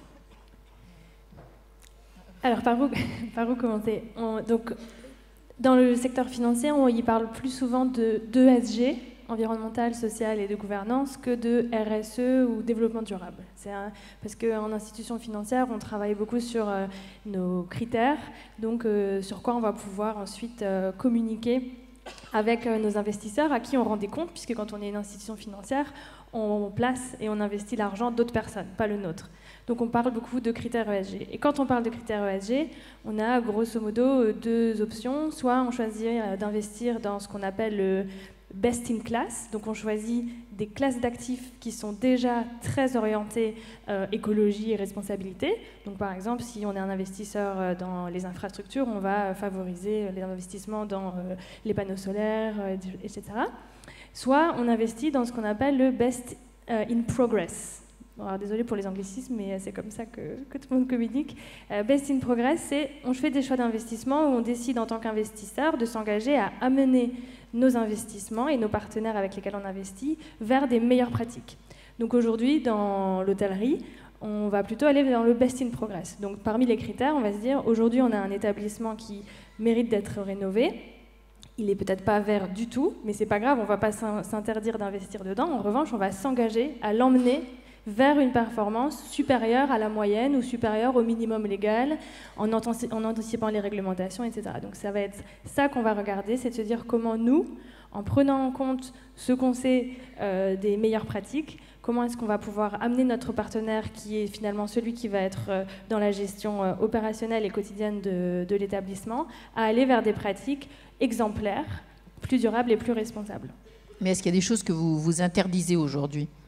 Alors, par où, par où commencer? on, donc, Dans le secteur financier, on y parle plus souvent de d'E S G, environnemental, social et de gouvernance, que de R S E ou développement durable. Un, parce qu'en institution financière, on travaille beaucoup sur euh, nos critères, donc euh, sur quoi on va pouvoir ensuite euh, communiquer avec euh, nos investisseurs, à qui on rend des comptes, puisque quand on est une institution financière, on place et on investit l'argent d'autres personnes, pas le nôtre. Donc on parle beaucoup de critères E S G. Et quand on parle de critères E S G, on a grosso modo deux options. Soit on choisit d'investir dans ce qu'on appelle le best in class. Donc on choisit des classes d'actifs qui sont déjà très orientées euh, écologie et responsabilité. Donc par exemple, si on est un investisseur dans les infrastructures, on va favoriser les investissements dans euh, les panneaux solaires, euh, et cetera. Soit on investit dans ce qu'on appelle le best euh, in progress. Alors, désolé pour les anglicismes, mais c'est comme ça que, que tout le monde communique. Euh, Best in Progress, c'est on fait des choix d'investissement où on décide en tant qu'investisseur de s'engager à amener nos investissements et nos partenaires avec lesquels on investit vers des meilleures pratiques. Donc aujourd'hui, dans l'hôtellerie, on va plutôt aller dans le Best in Progress. Donc parmi les critères, on va se dire aujourd'hui, on a un établissement qui mérite d'être rénové. Il n'est peut-être pas vert du tout, mais c'est pas grave, on ne va pas s'interdire d'investir dedans. En revanche, on va s'engager à l'emmener vers une performance supérieure à la moyenne ou supérieure au minimum légal, en, en anticipant les réglementations, et cetera. Donc ça va être ça qu'on va regarder, c'est de se dire comment nous, en prenant en compte ce qu'on sait euh, des meilleures pratiques, comment est-ce qu'on va pouvoir amener notre partenaire, qui est finalement celui qui va être euh, dans la gestion euh, opérationnelle et quotidienne de, de l'établissement, à aller vers des pratiques exemplaires, plus durables et plus responsables. Mais est-ce qu'il y a des choses que vous vous interdisez aujourd'hui ?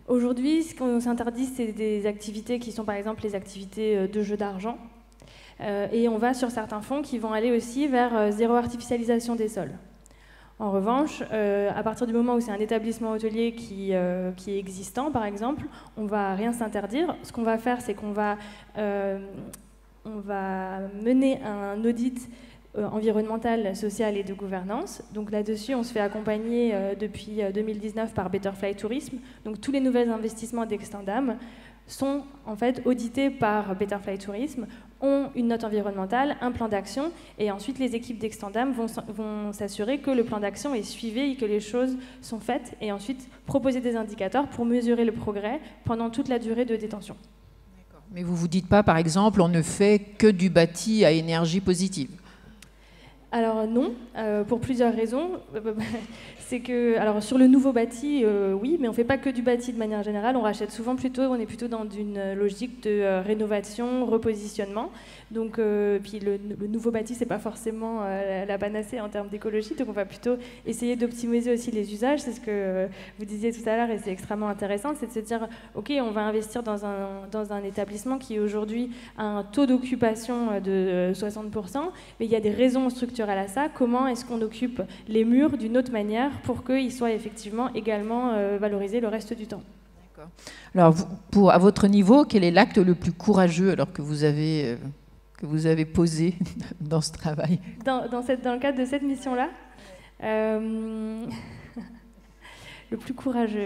Aujourd'hui, ce qu'on s'interdit, c'est des activités qui sont par exemple les activités de jeu d'argent. Euh, et on va sur certains fonds qui vont aller aussi vers euh, zéro artificialisation des sols. En revanche, euh, à partir du moment où c'est un établissement hôtelier qui, euh, qui est existant, par exemple, on ne va rien s'interdire. Ce qu'on va faire, c'est qu'on va, euh, on va mener un audit euh, environnemental, social et de gouvernance. Donc là-dessus, on se fait accompagner euh, depuis deux mille dix-neuf par Betterfly Tourisme. Donc tous les nouveaux investissements d'Extendam sont en fait audités par Betterfly Tourisme, ont une note environnementale, un plan d'action, et ensuite les équipes d'Extendam vont, vont s'assurer que le plan d'action est suivi et que les choses sont faites, et ensuite proposer des indicateurs pour mesurer le progrès pendant toute la durée de détention. Mais vous ne vous dites pas, par exemple, on ne fait que du bâti à énergie positive? Alors non, euh, pour plusieurs raisons. C'est que, alors sur le nouveau bâti, euh, oui, mais on ne fait pas que du bâti de manière générale. On rachète souvent plutôt, on est plutôt dans une logique de euh, rénovation, repositionnement. Donc, euh, puis le, le nouveau bâti, c'est pas forcément euh, la, la panacée en termes d'écologie. Donc, on va plutôt essayer d'optimiser aussi les usages. C'est ce que euh, vous disiez tout à l'heure, et c'est extrêmement intéressant, c'est de se dire, ok, on va investir dans un dans un établissement qui aujourd'hui a un taux d'occupation de soixante pour cent, mais il y a des raisons structurelles à ça. Comment est-ce qu'on occupe les murs d'une autre manière pour qu'ils soient effectivement également euh, valorisés le reste du temps? D'accord. Alors, vous, pour, à votre niveau, quel est l'acte le plus courageux alors que vous avez, euh, que vous avez posé dans ce travail? Dans, dans, cette, dans le cadre de cette mission-là, euh, le plus courageux,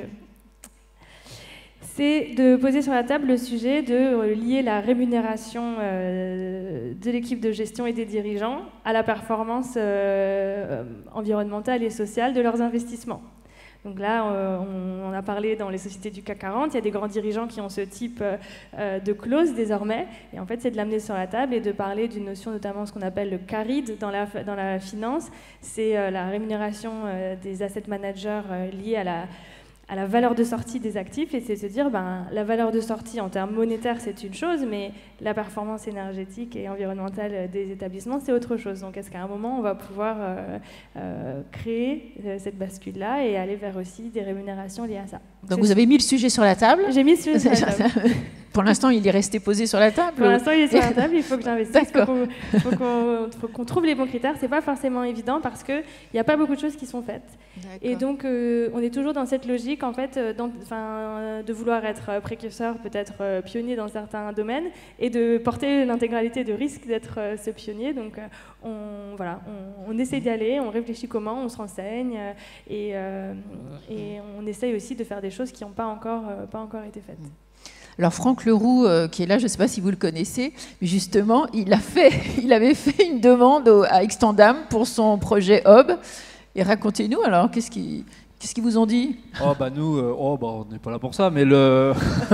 c'est de poser sur la table le sujet de lier la rémunération euh, de l'équipe de gestion et des dirigeants à la performance euh, environnementale et sociale de leurs investissements. Donc là, euh, on, on a parlé dans les sociétés du C A C quarante, il y a des grands dirigeants qui ont ce type euh, de clause désormais. Et en fait, c'est de l'amener sur la table et de parler d'une notion, notamment ce qu'on appelle le caride dans la, dans la finance. C'est euh, la rémunération euh, des asset managers euh, liée à la... à la valeur de sortie des actifs, et c'est se dire, ben, la valeur de sortie en termes monétaires, c'est une chose, mais la performance énergétique et environnementale des établissements, c'est autre chose. Donc, est-ce qu'à un moment, on va pouvoir euh, euh, créer euh, cette bascule-là et aller vers aussi des rémunérations liées à ça? Donc, vous avez mis le sujet sur la table? J'ai mis le sujet sur la table. Pour l'instant, il est resté posé sur la table? Pour l'instant, il est sur la table, il faut que j'investisse, il faut qu'on qu qu'on trouve les bons critères. C'est pas forcément évident parce qu'il n'y a pas beaucoup de choses qui sont faites. Et donc, euh, on est toujours dans cette logique, en fait, dans, euh, de vouloir être précurseur, peut-être euh, pionnier dans certains domaines, et de porter l'intégralité de risque d'être euh, ce pionnier. Donc, euh, on, voilà, on, on essaie d'y aller, on réfléchit comment, on se renseigne, euh, et, euh, et on essaye aussi de faire des choses qui n'ont pas encore, euh, pas encore été faites. Alors Franck Leroux, euh, qui est là, je ne sais pas si vous le connaissez, mais justement, il, a fait, il avait fait une demande au, à Extendam pour son projet Hub. Et racontez-nous alors, qu'est-ce qu'ils qu'est-ce qu'ils vous ont dit? Oh bah nous, euh, oh bah on n'est pas là pour ça, mais le,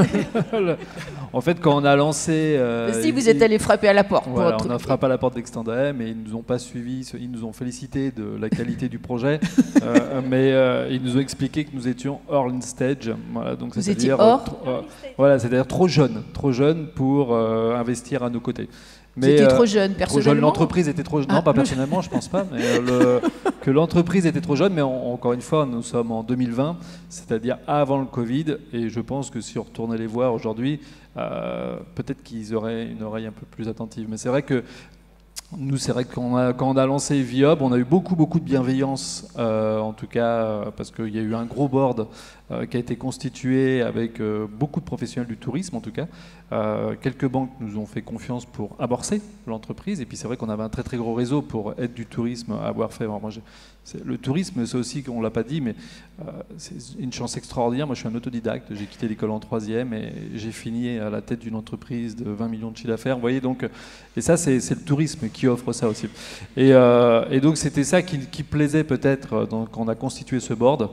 le en fait quand on a lancé, euh, si vous êtes allé frapper à la porte. Voilà, pour on a frappé à la porte d'Extendam et ils nous ont pas suivis, ils nous ont félicité de la qualité du projet, euh, mais euh, ils nous ont expliqué que nous étions early stage, voilà, donc vous étiez c'est-à-dire hors. euh, voilà, c'est-à-dire trop jeune, trop jeune pour euh, investir à nos côtés. Mais c'était euh, trop jeune, personnellement. L'entreprise était trop jeune. Non, ah, pas personnellement, je pense pas. Mais le, que l'entreprise était trop jeune, mais on, encore une fois, nous sommes en deux mille vingt, c'est-à-dire avant le Covid, et je pense que si on retournait les voir aujourd'hui, euh, peut-être qu'ils auraient une oreille un peu plus attentive. Mais c'est vrai que nous, c'est vrai que quand on a, quand on a lancé Vihub, on a eu beaucoup, beaucoup de bienveillance, euh, en tout cas, euh, parce qu'il y a eu un gros board euh, qui a été constitué avec euh, beaucoup de professionnels du tourisme, en tout cas. Euh, quelques banques nous ont fait confiance pour amorcer l'entreprise, et puis c'est vrai qu'on avait un très, très gros réseau pour être du tourisme à avoir fait. Alors moi, le tourisme, c'est aussi, on ne l'a pas dit, mais euh, c'est une chance extraordinaire. Moi, je suis un autodidacte, j'ai quitté l'école en troisième et j'ai fini à la tête d'une entreprise de vingt millions de chiffre d'affaires. Vous voyez, donc, et ça, c'est le tourisme qui offre ça aussi. Et, euh, et donc, c'était ça qui, qui plaisait peut-être quand on a constitué ce board.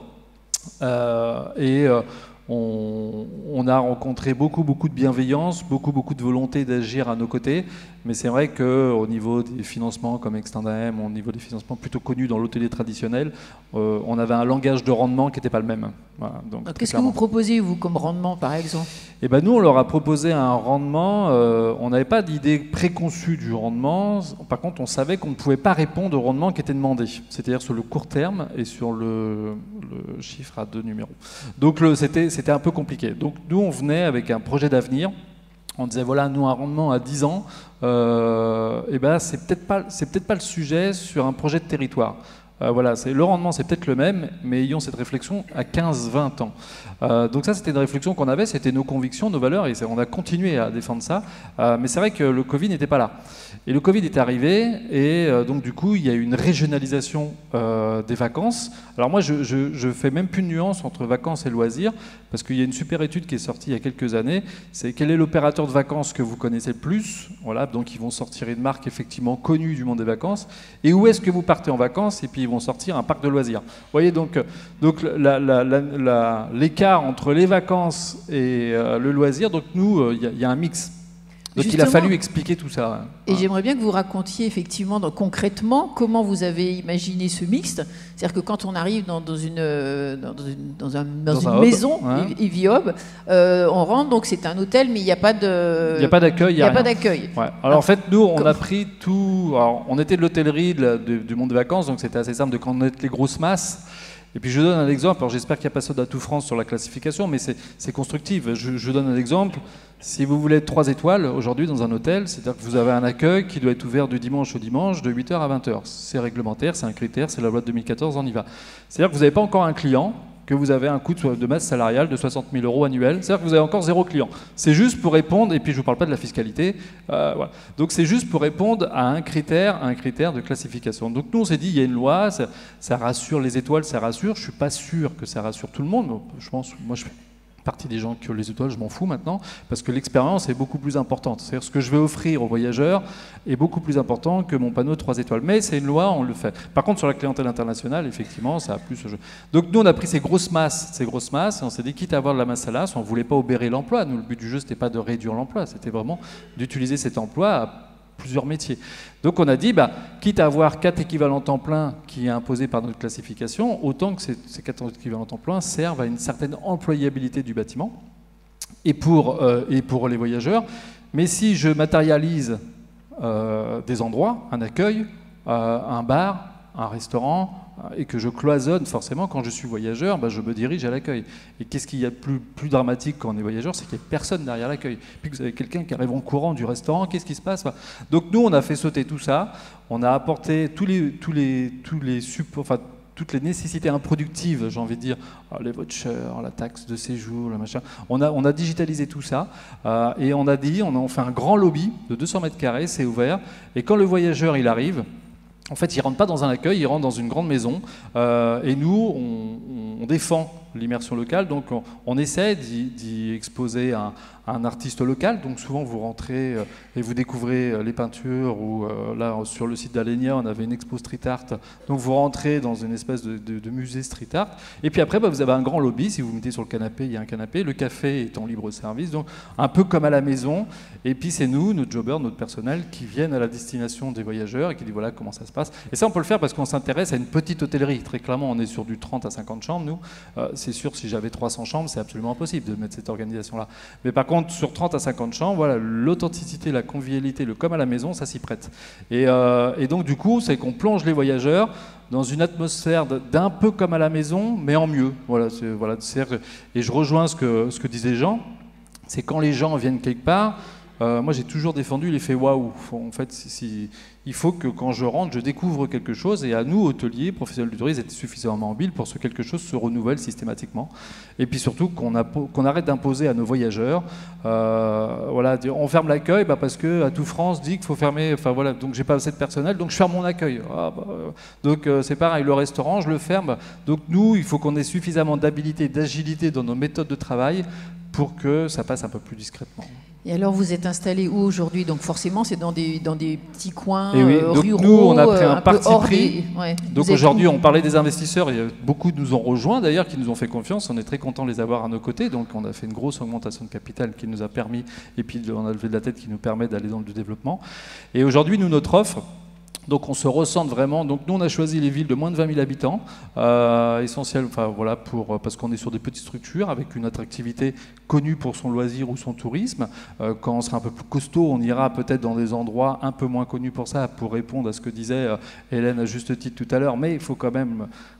Euh, et euh, on, on a rencontré beaucoup, beaucoup de bienveillance, beaucoup, beaucoup de volonté d'agir à nos côtés. Mais c'est vrai qu'au niveau des financements comme Extendam, au niveau des financements plutôt connus dans l'hôtellerie traditionnelle, euh, on avait un langage de rendement qui n'était pas le même. Voilà, qu'est-ce que vous proposez, vous, comme rendement, par exemple? Eh ben, nous, on leur a proposé un rendement. Euh, on n'avait pas d'idée préconçue du rendement. Par contre, on savait qu'on ne pouvait pas répondre au rendement qui était demandé. C'est-à-dire sur le court terme et sur le, le chiffre à deux numéros. Donc, c'était c'était un peu compliqué. Donc nous, on venait avec un projet d'avenir. On disait, voilà, nous, un rendement à dix ans, euh, et ben, c'est peut-être pas, c'est peut-être pas le sujet sur un projet de territoire. Euh, voilà, le rendement, c'est peut-être le même, mais ayons cette réflexion à quinze vingt ans. Euh, donc ça, c'était une réflexion qu'on avait, c'était nos convictions, nos valeurs, et on a continué à défendre ça. Euh, mais c'est vrai que le Covid n'était pas là. Et le Covid est arrivé, et euh, donc du coup, il y a eu une régionalisation euh, des vacances. Alors moi, je, je, je fais même plus de nuance entre vacances et loisirs, parce qu'il y a une super étude qui est sortie il y a quelques années, c'est quel est l'opérateur de vacances que vous connaissez le plus. Voilà, donc ils vont sortir une marque effectivement connue du monde des vacances, et où est-ce que vous partez en vacances, et puis ils vont sortir un parc de loisirs. Vous voyez, donc, donc l'écart entre les vacances et euh, le loisir, donc nous, il euh, y, y a un mix. Donc Justement, il a fallu expliquer tout ça. Et voilà. J'aimerais bien que vous racontiez effectivement, donc, concrètement, comment vous avez imaginé ce mixte. C'est-à-dire que quand on arrive dans, dans une, dans une, dans un, dans dans une un maison, hein. Evihob, euh, on rentre, donc c'est un hôtel, mais il n'y a pas de... Il n'y a pas d'accueil. Il n'y a, a pas d'accueil. Ouais. Alors, alors en fait, nous, on comme... a pris tout... Alors, on était de l'hôtellerie du monde des vacances, donc c'était assez simple de connaître les grosses masses. Et puis je donne un exemple, alors j'espère qu'il n'y a pas ça d'Atout France sur la classification, mais c'est constructif. Je, je donne un exemple. Si vous voulez être trois étoiles aujourd'hui dans un hôtel, c'est-à-dire que vous avez un accueil qui doit être ouvert du dimanche au dimanche de huit heures à vingt heures. C'est réglementaire, c'est un critère, c'est la loi de deux mille quatorze, on y va. C'est-à-dire que vous n'avez pas encore un client, que vous avez un coût de masse salariale de soixante mille euros annuel. C'est-à-dire que vous avez encore zéro client. C'est juste pour répondre, et puis je ne vous parle pas de la fiscalité, euh, voilà. Donc c'est juste pour répondre à un critère, à un critère de classification. Donc nous on s'est dit, il y a une loi, ça, ça rassure les étoiles, ça rassure. Je ne suis pas sûr que ça rassure tout le monde, mais je pense, moi je fais partie des gens qui ont les étoiles, je m'en fous maintenant, parce que l'expérience est beaucoup plus importante. C'est-à-dire ce que je vais offrir aux voyageurs est beaucoup plus important que mon panneau de trois étoiles. Mais c'est une loi, on le fait. Par contre, sur la clientèle internationale, effectivement, ça a plus ce jeu. Donc nous, on a pris ces grosses masses, ces grosses masses, et on s'est dit, quitte à avoir de la masse à l'as, on ne voulait pas obérer l'emploi. Nous, le but du jeu, c'était pas de réduire l'emploi, c'était vraiment d'utiliser cet emploi à plusieurs métiers. Donc on a dit, bah, quitte à avoir quatre équivalents temps plein qui est imposé par notre classification, autant que ces, ces quatre équivalents temps plein servent à une certaine employabilité du bâtiment et pour, euh, et pour les voyageurs. Mais si je matérialise euh, des endroits, un accueil, euh, un bar, un restaurant, et que je cloisonne, forcément, quand je suis voyageur, bah, je me dirige à l'accueil. Et qu'est-ce qu'il y a de plus, plus dramatique quand on est voyageur, c'est qu'il n'y a personne derrière l'accueil. Puis que vous avez quelqu'un qui arrive en courant du restaurant, qu'est-ce qui se passe? Donc nous, on a fait sauter tout ça, on a apporté tous les, tous les, tous les supports, enfin, toutes les nécessités improductives, j'ai envie de dire, les vouchers, la taxe de séjour, le machin. On a, on a digitalisé tout ça euh, et on a dit, on a fait un grand lobby de deux cents mètres carrés, c'est ouvert. Et quand le voyageur, il arrive, en fait, il ne rentre pas dans un accueil, il rentre dans une grande maison. Euh, et nous, on, on défend l'immersion locale, donc on, on essaie d'y exposer un, un artiste local. Donc souvent, vous rentrez euh, et vous découvrez euh, les peintures, ou euh, là, sur le site d'Alenia, on avait une expo street art. Donc vous rentrez dans une espèce de, de, de musée street art. Et puis après, bah, vous avez un grand lobby. Si vous vous mettez sur le canapé, il y a un canapé. Le café est en libre service, donc un peu comme à la maison. Et puis c'est nous, notre jobbers, notre personnel, qui viennent à la destination des voyageurs et qui disent voilà comment ça se passe. Et ça, on peut le faire parce qu'on s'intéresse à une petite hôtellerie. Très clairement, on est sur du trente à cinquante chambres, nous. Euh, c'est sûr, si j'avais trois cents chambres, c'est absolument impossible de mettre cette organisation-là. Mais par contre, sur trente à cinquante chambres, voilà, l'authenticité, la convivialité, le comme à la maison, ça s'y prête. Et, euh, et donc, du coup, c'est qu'on plonge les voyageurs dans une atmosphère d'un peu comme à la maison, mais en mieux. Voilà, voilà, et je rejoins ce que, ce que disaient Jean, c'est quand les gens viennent quelque part, euh, moi j'ai toujours défendu l'effet waouh. En fait, si, si, il faut que quand je rentre, je découvre quelque chose, et à nous, hôteliers, professionnels du tourisme, d'être suffisamment habiles pour que quelque chose se renouvelle systématiquement. Et puis surtout qu'on qu'on arrête d'imposer à nos voyageurs, euh, voilà, on ferme l'accueil bah parce que Atout France dit qu'il faut fermer, enfin voilà, donc j'ai pas assez de personnel, donc je ferme mon accueil. Ah, bah, donc euh, c'est pareil, le restaurant, je le ferme. Donc nous, il faut qu'on ait suffisamment d'habilité, d'agilité dans nos méthodes de travail pour que ça passe un peu plus discrètement. Et alors, vous êtes installé où aujourd'hui? Donc forcément, c'est dans des, dans des petits coins oui, euh, donc ruraux. Nous, on a pris un, un parti Des... pris. Ouais. Donc aujourd'hui, on parlait des investisseurs. Il y a beaucoup nous ont rejoints d'ailleurs, qui nous ont fait confiance. On est très contents de les avoir à nos côtés. Donc on a fait une grosse augmentation de capital qui nous a permis, et puis on a levé de la tête qui nous permet d'aller dans le développement. Et aujourd'hui, nous, notre offre, donc on se ressente vraiment. Donc nous on a choisi les villes de moins de vingt mille habitants, euh, essentiel, enfin voilà, pour parce qu'on est sur des petites structures avec une attractivité connue pour son loisir ou son tourisme. Euh, quand on sera un peu plus costaud, on ira peut-être dans des endroits un peu moins connus pour ça, pour répondre à ce que disait euh, Hélène à juste titre tout à l'heure. Mais il faut quand même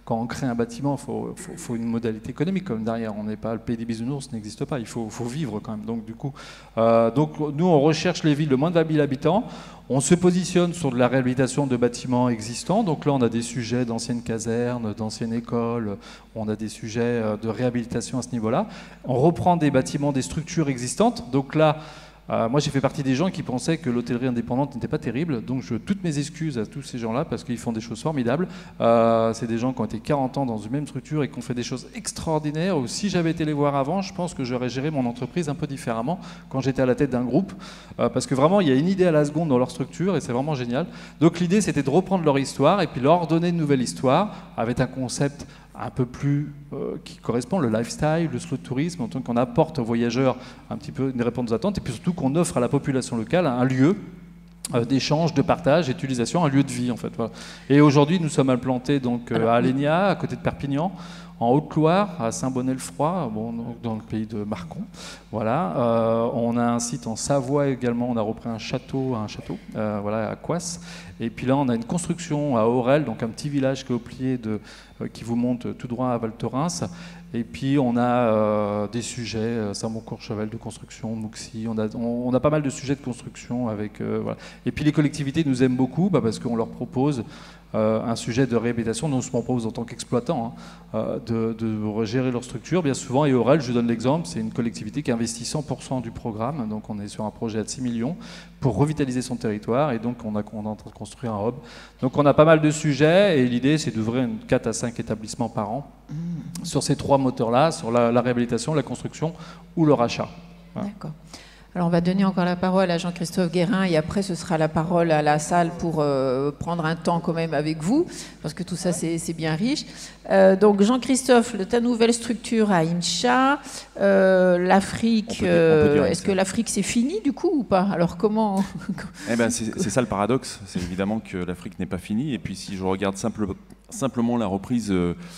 quand on crée un bâtiment, il faut, faut, faut une modalité économique comme derrière. On n'est pas le pays des bisounours, n'existe pas. Il faut, faut vivre quand même. Donc du coup, euh, donc nous on recherche les villes de moins de vingt mille habitants. On se positionne sur de la réhabilitation de bâtiments existants. Donc là, on a des sujets d'anciennes casernes, d'anciennes écoles. On a des sujets de réhabilitation à ce niveau-là. On reprend des bâtiments, des structures existantes. Donc là, Euh, moi, j'ai fait partie des gens qui pensaient que l'hôtellerie indépendante n'était pas terrible, donc je toutes mes excuses à tous ces gens-là parce qu'ils font des choses formidables. Euh, c'est des gens qui ont été quarante ans dans une même structure et qui ont fait des choses extraordinaires. Ou si j'avais été les voir avant, je pense que j'aurais géré mon entreprise un peu différemment quand j'étais à la tête d'un groupe, euh, parce que vraiment, il y a une idée à la seconde dans leur structure et c'est vraiment génial. Donc l'idée, c'était de reprendre leur histoire et puis leur donner une nouvelle histoire avec un concept un peu plus euh, qui correspond, le lifestyle, le slow tourisme, en tant qu'on apporte aux voyageurs un petit peu une réponse aux attentes, et puis surtout qu'on offre à la population locale un lieu euh, d'échange, de partage, d'utilisation, un lieu de vie en fait. Voilà. Et aujourd'hui, nous sommes implantés donc euh, à Alenia, à côté de Perpignan, en Haute-Loire, à Saint-Bonnet-le-Froid, bon, dans le pays de Marcon. Voilà. Euh, on a un site en Savoie également, on a repris un château, un château euh, voilà, à Coisse. Et puis là, on a une construction à Aurel, donc un petit village qui est au pied de, euh, qui vous monte tout droit à Val Thorens. Et puis on a euh, des sujets, euh, Saint-Bon-Courchevel de construction, Mouxy, on a, on, on a pas mal de sujets de construction avec. Euh, voilà. Et puis les collectivités nous aiment beaucoup bah, parce qu'on leur propose Euh, un sujet de réhabilitation, nous on se propose en tant qu'exploitant hein, euh, de, de gérer leur structure. Bien souvent, et Aurel, je vous donne l'exemple, c'est une collectivité qui investit cent pour cent du programme, donc on est sur un projet à six millions pour revitaliser son territoire, et donc on, a, on est en train de construire un hub. Donc on a pas mal de sujets, et l'idée c'est d'ouvrir quatre à cinq établissements par an mmh. sur ces trois moteurs-là, sur la, la réhabilitation, la construction ou le rachat. Voilà. D'accord. Alors on va donner encore la parole à Jean-Christophe Guérin et après ce sera la parole à la salle pour euh, prendre un temps quand même avec vous, parce que tout ça c'est bien riche. Euh, donc Jean-Christophe, ta nouvelle structure à Incha, euh, l'Afrique, euh, est-ce que l'Afrique c'est fini du coup ou pas? Alors comment? Eh ben, c'est ça le paradoxe, c'est évidemment que l'Afrique n'est pas finie, et puis si je regarde simple, simplement la reprise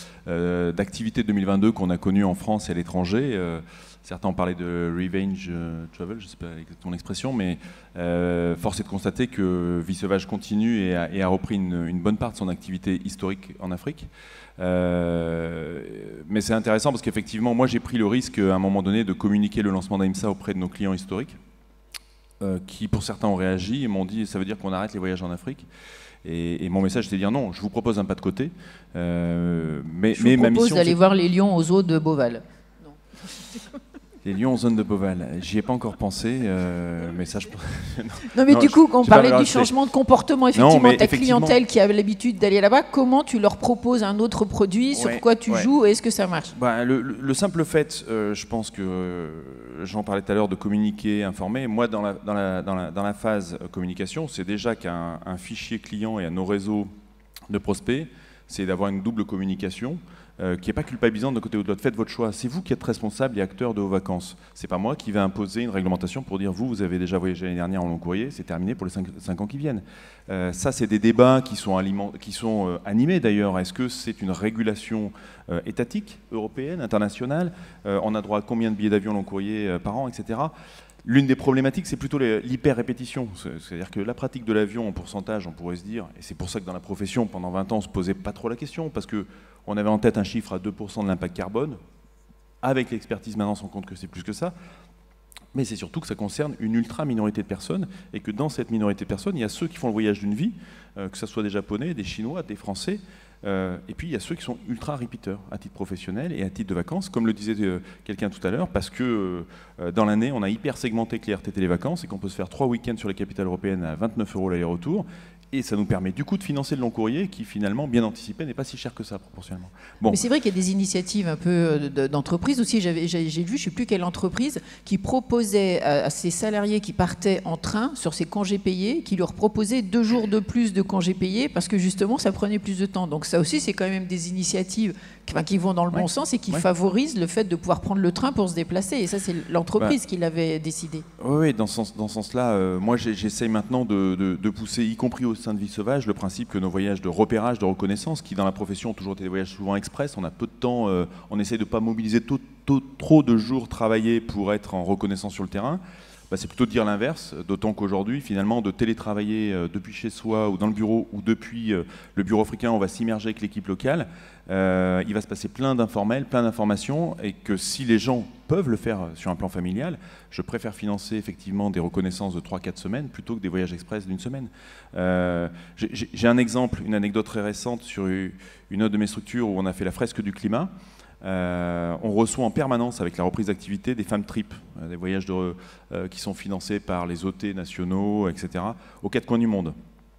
euh, d'activité deux mille vingt-deux qu'on a connue en France et à l'étranger, euh, certains ont parlé de revenge travel, je ne sais pas exactement l'expression, mais euh, force est de constater que Vie Sauvage continue et a, et a repris une, une bonne part de son activité historique en Afrique. Euh, mais c'est intéressant parce qu'effectivement, moi j'ai pris le risque à un moment donné de communiquer le lancement d'Aimsa auprès de nos clients historiques, euh, qui pour certains ont réagi et m'ont dit ça veut dire qu'on arrête les voyages en Afrique. Et, et mon message c'était de dire non, je vous propose un pas de côté. Euh, mais, je mais vous ma propose mission d'aller voir les lions aux eaux de Beauval. Non. Les lions en zone de Beauval, j'y ai pas encore pensé, euh, mais ça je... non, non mais non, du coup, quand on parlait du changement de comportement, effectivement, non, ta effectivement... clientèle qui avait l'habitude d'aller là-bas, comment tu leur proposes un autre produit, ouais, sur quoi tu ouais. joues, et est-ce que ça marche? bah, le, le simple fait, euh, je pense que, euh, j'en parlais tout à l'heure, de communiquer, informer, moi dans la, dans la, dans la, dans la phase communication, c'est déjà qu'un un fichier client et à nos réseaux de prospects, c'est d'avoir une double communication, Euh, qui n'est pas culpabilisante d'un côté ou de l'autre. Faites votre choix. C'est vous qui êtes responsable et acteur de vos vacances. C'est pas moi qui vais imposer une réglementation pour dire vous, vous avez déjà voyagé l'année dernière en long courrier, c'est terminé pour les cinq ans qui viennent. Euh, ça, c'est des débats qui sont, aliment, qui sont euh, animés d'ailleurs. Est-ce que c'est une régulation euh, étatique, européenne, internationale? euh, On a droit à combien de billets d'avion long courrier euh, par an, et cetera. L'une des problématiques, c'est plutôt l'hyper-répétition. C'est-à-dire que la pratique de l'avion en pourcentage, on pourrait se dire, et c'est pour ça que dans la profession, pendant vingt ans, on ne se posait pas trop la question, parce qu'on avait en tête un chiffre à deux pour cent de l'impact carbone. Avec l'expertise, maintenant, on se rend compte que c'est plus que ça. Mais c'est surtout que ça concerne une ultra-minorité de personnes, et que dans cette minorité de personnes, il y a ceux qui font le voyage d'une vie, euh, que ce soit des Japonais, des Chinois, des Français, Euh, et puis il y a ceux qui sont ultra repeaters à titre professionnel et à titre de vacances, comme le disait euh, quelqu'un tout à l'heure, parce que euh, dans l'année on a hyper segmenté que les R T T les vacances et qu'on peut se faire trois week-ends sur la capitale européenne à vingt-neuf euros l'aller-retour. Et ça nous permet du coup de financer le long courrier qui finalement, bien anticipé, n'est pas si cher que ça proportionnellement. Bon. Mais c'est vrai qu'il y a des initiatives un peu d'entreprise aussi. J'ai vu, je ne sais plus quelle entreprise, qui proposait à ses salariés qui partaient en train sur ses congés payés, qui leur proposait deux jours de plus de congés payés parce que justement ça prenait plus de temps. Donc ça aussi c'est quand même des initiatives enfin, qui vont dans le ouais. bon sens et qui ouais. favorisent le fait de pouvoir prendre le train pour se déplacer. Et ça c'est l'entreprise bah, qui l'avait décidé. Oui, dans ce sens, dans ce sens-là, euh, moi j'essaye maintenant de, de, de pousser, y compris au sein de Vie Sauvage, le principe que nos voyages de repérage, de reconnaissance, qui dans la profession ont toujours été des voyages souvent express, on a peu de temps, euh, on essaie de ne pas mobiliser tout, tout, trop de jours travaillés pour être en reconnaissance sur le terrain. bah, c'est plutôt de dire l'inverse, d'autant qu'aujourd'hui, finalement, de télétravailler euh, depuis chez soi ou dans le bureau ou depuis euh, le bureau africain, on va s'immerger avec l'équipe locale. Euh, il va se passer plein d'informels, plein d'informations, et que si les gens peuvent le faire sur un plan familial, je préfère financer effectivement des reconnaissances de trois quatre semaines plutôt que des voyages express d'une semaine. Euh, J'ai un exemple, une anecdote très récente sur une autre de mes structures où on a fait la fresque du climat. Euh, on reçoit en permanence, avec la reprise d'activité, des femmes trip, euh, des voyages de, euh, qui sont financés par les O T nationaux, et cetera, aux quatre coins du monde.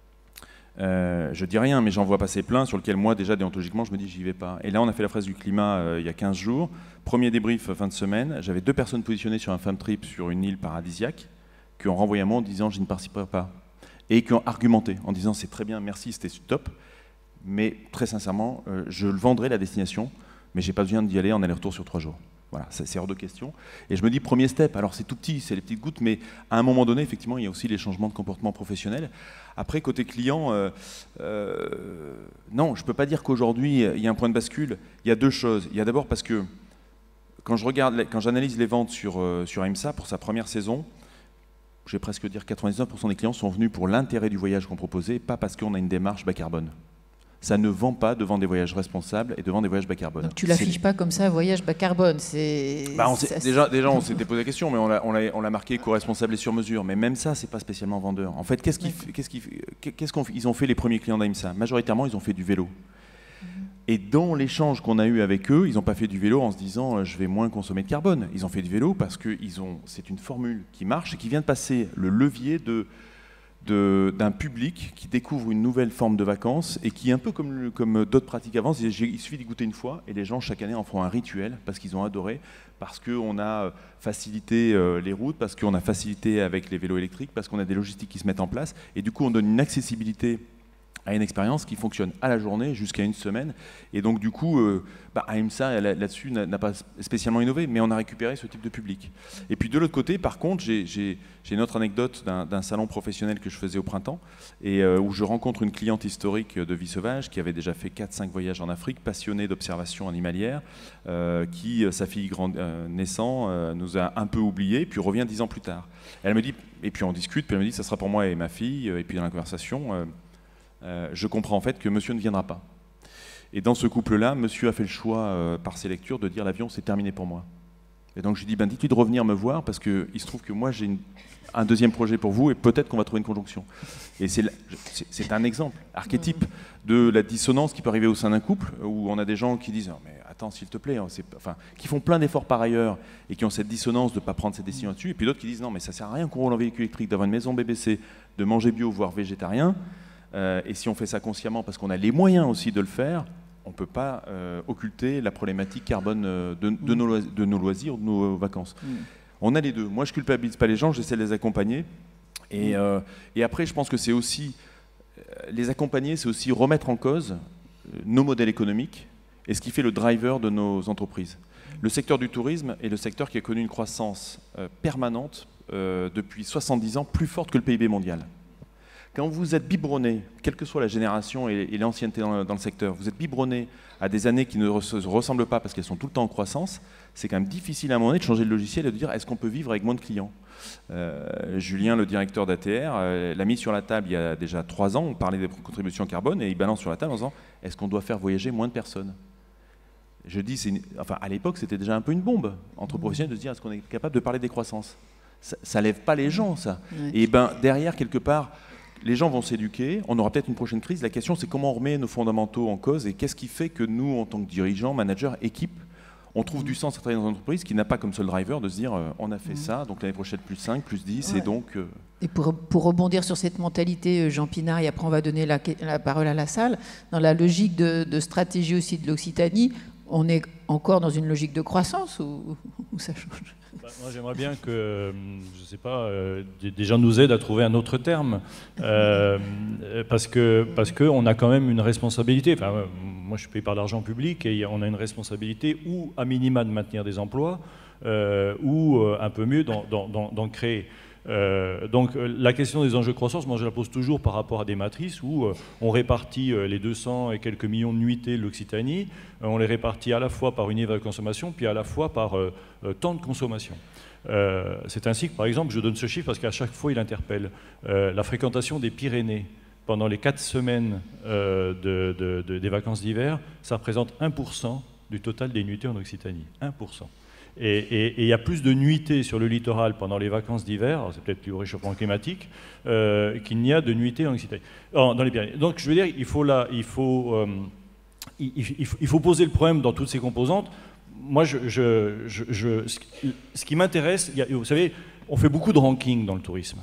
Euh, je dis rien, mais j'en vois passer plein sur lequel moi, déjà déontologiquement, je me dis j'y vais pas. Et là, on a fait la fresque du climat euh, il y a quinze jours. Premier débrief fin de semaine. J'avais deux personnes positionnées sur un femme trip sur une île paradisiaque qui ont renvoyé à moi en disant je ne participerai pas. Et qui ont argumenté en disant c'est très bien, merci, c'était top. Mais très sincèrement, euh, je le vendrai la destination. Mais j'ai pas besoin d'y aller en aller-retour sur trois jours. Voilà, c'est hors de question. Et je me dis, premier step, alors c'est tout petit, c'est les petites gouttes, mais à un moment donné, effectivement, il y a aussi les changements de comportement professionnel. Après, côté client, euh, euh, non, je ne peux pas dire qu'aujourd'hui, il y a un point de bascule. Il y a deux choses. Il y a d'abord parce que quand je regarde, quand j'analyse les ventes sur, euh, sur AIMSA pour sa première saison, je vais presque dire quatre-vingt-dix-neuf pour cent des clients sont venus pour l'intérêt du voyage qu'on proposait, pas parce qu'on a une démarche bas carbone. Ça ne vend pas devant des voyages responsables et devant des voyages bas carbone. Donc tu l'affiches pas comme ça, voyage bas carbone. Bah déjà, déjà, on s'était posé la question, mais on l'a marqué co-responsable et sur mesure. Mais même ça, c'est pas spécialement vendeur. En fait, qu'est-ce qu'ils qu'est-ce qu'ils qu'est-ce qu'ils ont fait les premiers clients d'AIMSA? Majoritairement, ils ont fait du vélo. Mm-hmm. Et dans l'échange qu'on a eu avec eux, ils n'ont pas fait du vélo en se disant euh, je vais moins consommer de carbone. Ils ont fait du vélo parce que c'est une formule qui marche et qui vient de passer le levier de d'un public qui découvre une nouvelle forme de vacances et qui, un peu comme, comme d'autres pratiques avant, il suffit d'y goûter une fois et les gens chaque année en font un rituel parce qu'ils ont adoré, parce qu'on a facilité les routes, parce qu'on a facilité avec les vélos électriques, parce qu'on a des logistiques qui se mettent en place et du coup on donne une accessibilité à une expérience qui fonctionne à la journée jusqu'à une semaine. Et donc du coup, euh, bah, AIMSA là-dessus n'a pas spécialement innové, mais on a récupéré ce type de public. Et puis de l'autre côté, par contre, j'ai une autre anecdote d'un salon professionnel que je faisais au printemps, et euh, où je rencontre une cliente historique de Vie Sauvage qui avait déjà fait quatre cinq voyages en Afrique, passionnée d'observation animalière, euh, qui, sa fille grand, euh, naissant, euh, nous a un peu oubliés, puis revient dix ans plus tard. Elle me dit, et puis on discute, puis elle me dit, ça sera pour moi et ma fille, et puis dans la conversation, euh, Euh, je comprends en fait que monsieur ne viendra pas. Et dans ce couple-là, monsieur a fait le choix, euh, par ses lectures, de dire l'avion, c'est terminé pour moi. Et donc je lui dis, ben, dis-tu de revenir me voir, parce qu'il se trouve que moi, j'ai un deuxième projet pour vous, et peut-être qu'on va trouver une conjonction. Et c'est un exemple archétype de la dissonance qui peut arriver au sein d'un couple, où on a des gens qui disent, oh, mais attends, s'il te plaît, hein, enfin, qui font plein d'efforts par ailleurs, et qui ont cette dissonance de ne pas prendre cette décision là-dessus, et puis d'autres qui disent, non, mais ça ne sert à rien qu'on roule en véhicule électrique, d'avoir une maison B B C, de manger bio, voire végétarien. Euh, et si on fait ça consciemment, parce qu'on a les moyens aussi de le faire, on ne peut pas euh, occulter la problématique carbone euh, de, de, nos de nos loisirs, de nos vacances. Mm. On a les deux. Moi, je ne culpabilise pas les gens, j'essaie de les accompagner. Et, mm. euh, et après, je pense que c'est aussi, euh, les accompagner, c'est aussi remettre en cause euh, nos modèles économiques et ce qui fait le driver de nos entreprises. Le secteur du tourisme est le secteur qui a connu une croissance euh, permanente euh, depuis soixante-dix ans, plus forte que le P I B mondial. Quand vous êtes biberonné, quelle que soit la génération et, et l'ancienneté dans, dans le secteur, vous êtes biberonné à des années qui ne se ressemblent pas parce qu'elles sont tout le temps en croissance, c'est quand même difficile à un moment donné de changer le logiciel et de dire est-ce qu'on peut vivre avec moins de clients. euh, Julien, le directeur d'A T R, euh, l'a mis sur la table il y a déjà trois ans, on parlait des contributions carbone et il balance sur la table en disant est-ce qu'on doit faire voyager moins de personnes. Je dis, une, enfin, à l'époque, c'était déjà un peu une bombe entre professionnels de se dire est-ce qu'on est capable de parler des croissances. Ça ne lève pas les gens, ça. Oui. Et ben, derrière, quelque part, les gens vont s'éduquer, on aura peut-être une prochaine crise. La question, c'est comment on remet nos fondamentaux en cause et qu'est-ce qui fait que nous, en tant que dirigeants, managers, équipes, on trouve mmh. du sens à travailler dans une entreprise qui n'a pas comme seul driver de se dire euh, on a fait mmh. ça, donc l'année prochaine plus cinq, plus dix, ouais. et donc... Euh... Et pour, pour rebondir sur cette mentalité, Jean Pinard, et après on va donner la, la parole à la salle, dans la logique de, de stratégie aussi de l'Occitanie, on est encore dans une logique de croissance ou, ou ça change? Bah, moi, j'aimerais bien que, je ne sais pas, euh, des gens nous aident à trouver un autre terme, euh, parce que parce que on a quand même une responsabilité. Enfin, moi, je suis payé par l'argent public et on a une responsabilité, ou à minima de maintenir des emplois, euh, ou euh, un peu mieux d'en créer. Euh, donc euh, la question des enjeux de croissance, moi je la pose toujours par rapport à des matrices où euh, on répartit euh, les deux cents et quelques millions de nuitées de l'Occitanie, euh, on les répartit à la fois par unité de consommation, puis à la fois par euh, euh, temps de consommation. Euh, c'est ainsi que, par exemple, je donne ce chiffre parce qu'à chaque fois il interpelle, euh, la fréquentation des Pyrénées pendant les quatre semaines euh, de, de, de, des vacances d'hiver, ça représente un pour cent du total des nuitées en Occitanie, un pour cent. Et il y a plus de nuitées sur le littoral pendant les vacances d'hiver, c'est peut-être lié au réchauffement climatique, euh, qu'il n'y a de nuitées en Occitanie, dans les Pyrénées. Donc je veux dire, il faut, là, il faut, euh, il, il, faut, il faut poser le problème dans toutes ces composantes. Moi, je, je, je, je, ce qui m'intéresse, vous savez, on fait beaucoup de rankings dans le tourisme.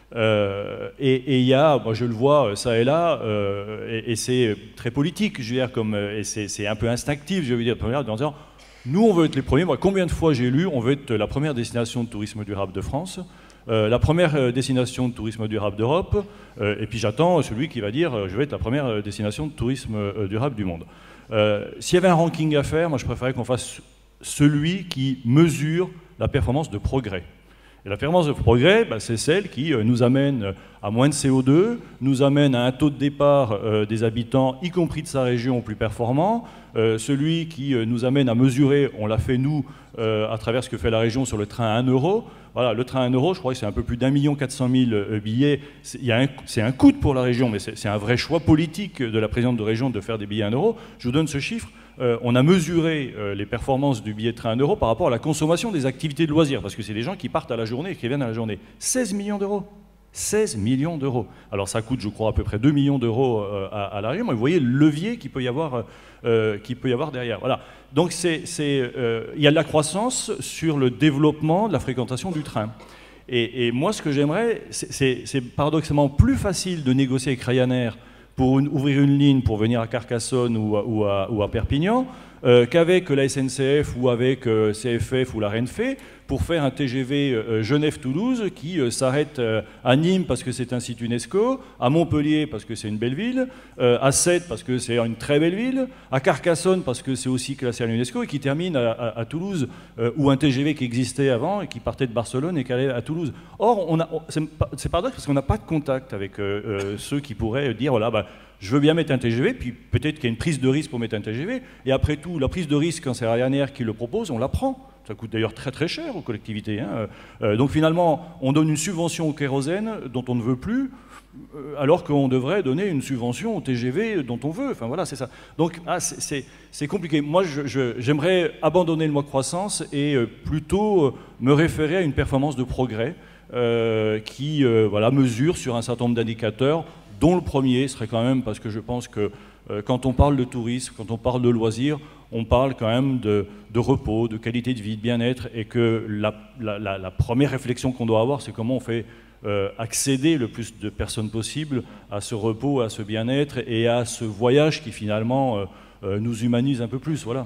Euh, et il y a, moi je le vois ça et là, euh, et, et c'est très politique, je veux dire, comme, et c'est un peu instinctif, je veux dire, en disant, nous, on veut être les premiers. Moi, combien de fois j'ai lu, on veut être la première destination de tourisme durable de France, euh, la première destination de tourisme durable d'Europe, euh, et puis j'attends celui qui va dire, euh, je vais être la première destination de tourisme euh, durable du monde. Euh, S'il y avait un ranking à faire, moi, je préférerais qu'on fasse celui qui mesure la performance de progrès. Et la performance de progrès, bah, c'est celle qui euh, nous amène à moins de C O deux, nous amène à un taux de départ euh, des habitants, y compris de sa région, plus performant, euh, celui qui euh, nous amène à mesurer, on l'a fait nous, euh, à travers ce que fait la région sur le train à un euro. Voilà, le train à un euro, je crois que c'est un peu plus d'un million quatre cent mille euh, billets. C'est un coût pour la région, mais c'est un vrai choix politique de la présidente de région de faire des billets à un euro. Je vous donne ce chiffre. Euh, on a mesuré euh, les performances du billet de train à un euro par rapport à la consommation des activités de loisirs, parce que c'est des gens qui partent à la journée et qui viennent à la journée. seize millions d'euros. seize millions d'euros. Alors ça coûte, je crois, à peu près deux millions d'euros euh, à, à la région, mais vous voyez le levier qu'il peut y avoir, euh, qu'il peut y avoir derrière. Voilà. Donc c'est, euh, il y a de la croissance sur le développement de la fréquentation du train. Et, et moi, ce que j'aimerais, c'est paradoxalement plus facile de négocier avec Ryanair pour une, ouvrir une ligne pour venir à Carcassonne ou à, ou à, ou à Perpignan, euh, qu'avec la S N C F ou avec euh, C F F ou la Renfe, pour faire un T G V euh, Genève-Toulouse qui euh, s'arrête euh, à Nîmes parce que c'est un site UNESCO, à Montpellier parce que c'est une belle ville, euh, à Sète parce que c'est une très belle ville, à Carcassonne parce que c'est aussi classé à l'UNESCO, et qui termine à, à, à Toulouse, euh, ou un T G V qui existait avant et qui partait de Barcelone et qui allait à Toulouse. Or, c'est paradoxe parce qu'on n'a pas de contact avec euh, euh, ceux qui pourraient dire, voilà, bah, je veux bien mettre un T G V, puis peut-être qu'il y a une prise de risque pour mettre un T G V, et après tout, la prise de risque, quand c'est Ryanair qui le propose, on la prend. Ça coûte d'ailleurs très très cher aux collectivités. Hein. Euh, donc finalement, on donne une subvention au kérosène dont on ne veut plus, euh, alors qu'on devrait donner une subvention au T G V dont on veut. Enfin voilà, c'est ça. Donc ah, c'est compliqué. Moi, j'aimerais je, abandonner le mot croissance et euh, plutôt euh, me référer à une performance de progrès euh, qui euh, voilà, mesure sur un certain nombre d'indicateurs, dont le premier serait quand même, parce que je pense que euh, quand on parle de tourisme, quand on parle de loisirs, on parle quand même de, de repos, de qualité de vie, de bien-être, et que la, la, la, la première réflexion qu'on doit avoir, c'est comment on fait euh, accéder le plus de personnes possible à ce repos, à ce bien-être et à ce voyage qui finalement euh, euh, nous humanise un peu plus. Voilà.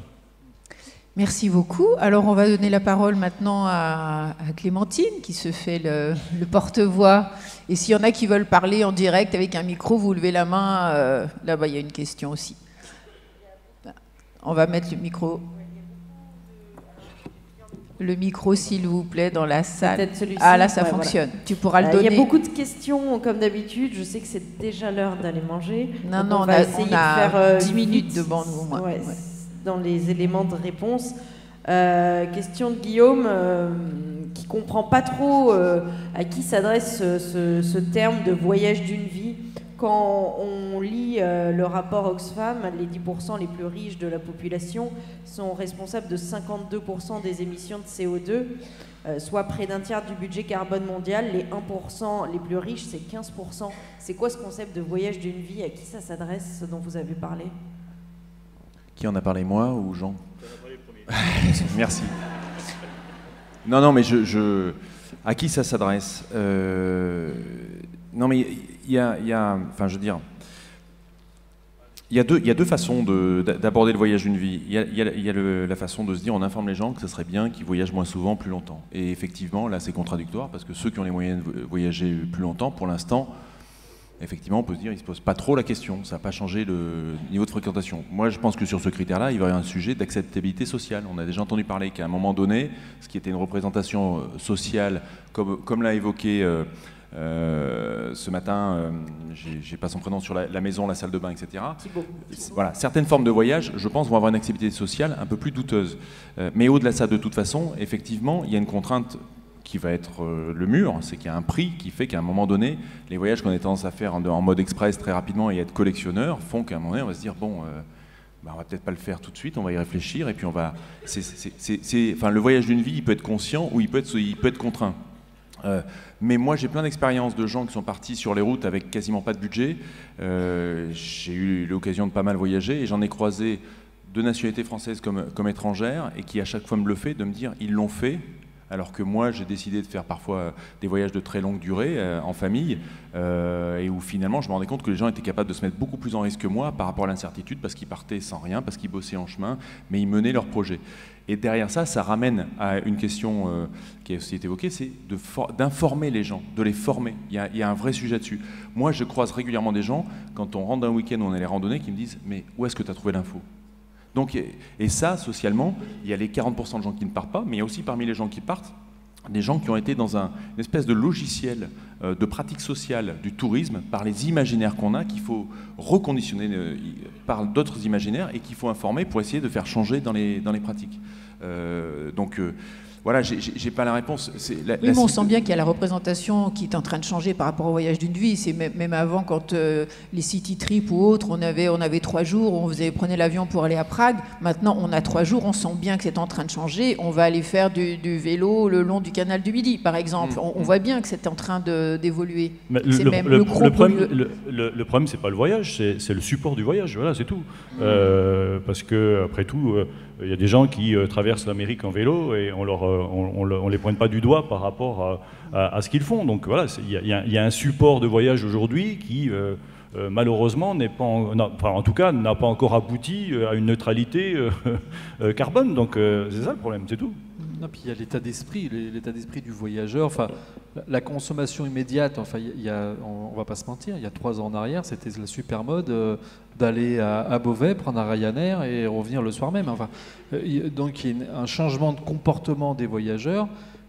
Merci beaucoup. Alors on va donner la parole maintenant à, à Clémentine qui se fait le, le porte-voix. Et s'il y en a qui veulent parler en direct avec un micro, vous levez la main. Euh, Là-bas, il y a une question aussi. On va mettre le micro. Le micro, s'il vous plaît, dans la salle. Ah, là, ça ouais, fonctionne. Voilà. Tu pourras le donner. Il y a beaucoup de questions, comme d'habitude. Je sais que c'est déjà l'heure d'aller manger. Non, non, on, on a, on a faire, euh, dix minutes devant nous, moi. Ouais, ouais. Dans les éléments de réponse. Euh, question de Guillaume, euh, qui ne comprend pas trop euh, à qui s'adresse ce, ce, ce terme de voyage d'une vie. Quand on lit euh, le rapport Oxfam, les dix pour cent les plus riches de la population sont responsables de cinquante-deux pour cent des émissions de C O deux, euh, soit près d'un tiers du budget carbone mondial. Les un pour cent les plus riches, c'est quinze pour cent. C'est quoi ce concept de voyage d'une vie? À qui ça s'adresse, ce dont vous avez parlé? Qui en a parlé, moi ou Jean? Merci. Non, non, mais je, je... à qui ça s'adresse? euh... Non, mais il y a, y a, enfin, je veux dire, il y a deux, il y a deux façons d'aborder le voyage d'une vie. Il y a, il y a, il y a le, la façon de se dire, on informe les gens que ce serait bien qu'ils voyagent moins souvent, plus longtemps. Et effectivement, là, c'est contradictoire parce que ceux qui ont les moyens de voyager plus longtemps, pour l'instant, effectivement, on peut se dire, il ne se pose pas trop la question, ça n'a pas changé le niveau de fréquentation. Moi, je pense que sur ce critère-là, il va y avoir un sujet d'acceptabilité sociale. On a déjà entendu parler qu'à un moment donné, ce qui était une représentation sociale, comme, comme l'a évoqué euh, euh, ce matin, euh, j'ai pas son prénom, sur la, la maison, la salle de bain, et cetera. Thibaut. Voilà, certaines formes de voyage, je pense, vont avoir une acceptabilité sociale un peu plus douteuse. Euh, mais au-delà de ça, de toute façon, effectivement, il y a une contrainte qui va être euh, le mur, c'est qu'il y a un prix qui fait qu'à un moment donné, les voyages qu'on a tendance à faire en, en mode express très rapidement et être collectionneur font qu'à un moment donné, on va se dire, bon, euh, bah, on va peut-être pas le faire tout de suite, on va y réfléchir, et puis on va... C'est, c'est, c'est, c'est, enfin, le voyage d'une vie, il peut être conscient ou il peut être, il peut être contraint. Euh, mais moi, j'ai plein d'expériences de gens qui sont partis sur les routes avec quasiment pas de budget. Euh, j'ai eu l'occasion de pas mal voyager, et j'en ai croisé de nationalités françaises comme, comme étrangères, et qui à chaque fois me le fait, de me dire, ils l'ont fait, alors que moi, j'ai décidé de faire parfois des voyages de très longue durée euh, en famille, euh, et où finalement, je me rendais compte que les gens étaient capables de se mettre beaucoup plus en risque que moi par rapport à l'incertitude, parce qu'ils partaient sans rien, parce qu'ils bossaient en chemin, mais ils menaient leur projet. Et derrière ça, ça ramène à une question euh, qui a aussi été évoquée, c'est de d'informer les gens, de les former. Il y a, il y a un vrai sujet dessus. Moi, je croise régulièrement des gens, quand on rentre d'un week-end où on a les randonnées, qui me disent « mais où est-ce que tu as trouvé l'info ?» Donc, et ça, socialement, il y a les quarante pour cent de gens qui ne partent pas, mais il y a aussi parmi les gens qui partent, des gens qui ont été dans un, une espèce de logiciel euh, de pratique sociale du tourisme par les imaginaires qu'on a, qu'il faut reconditionner euh, par d'autres imaginaires et qu'il faut informer pour essayer de faire changer dans les, dans les pratiques. Euh, donc euh, voilà, j'ai pas la réponse. La, oui, la mais on sent bien qu'il y a la représentation qui est en train de changer par rapport au voyage d'une vie. C'est même, même avant, quand euh, les city trips ou autres, on avait, on avait trois jours, on faisait, prenait l'avion pour aller à Prague. Maintenant, on a trois jours, on sent bien que c'est en train de changer. On va aller faire du, du vélo le long du canal du Midi, par exemple. Mmh. On, on voit bien que c'est en train d'évoluer. C'est même le, le, le, problème, le, le, le problème, c'est pas le voyage, c'est le support du voyage. Voilà, c'est tout. Mmh. Euh, parce que après tout. Euh, Il y a des gens qui euh, traversent l'Amérique en vélo et on leur, euh, on, on, on les pointe pas du doigt par rapport à, à, à ce qu'ils font. Donc voilà, il y, y, y a un support de voyage aujourd'hui qui, euh, euh, malheureusement, n'est pas, en, non, enfin, en tout cas, n'a pas encore abouti à une neutralité euh, euh, carbone. Donc euh, c'est ça le problème, c'est tout. Non, puis il y a l'état d'esprit, l'état d'esprit du voyageur. Enfin, la consommation immédiate. Enfin, il y a, on, on va pas se mentir. Il y a trois ans en arrière, c'était la super mode euh, d'aller à, à Beauvais, prendre un Ryanair et revenir le soir même. Enfin, euh, donc il y a un changement de comportement des voyageurs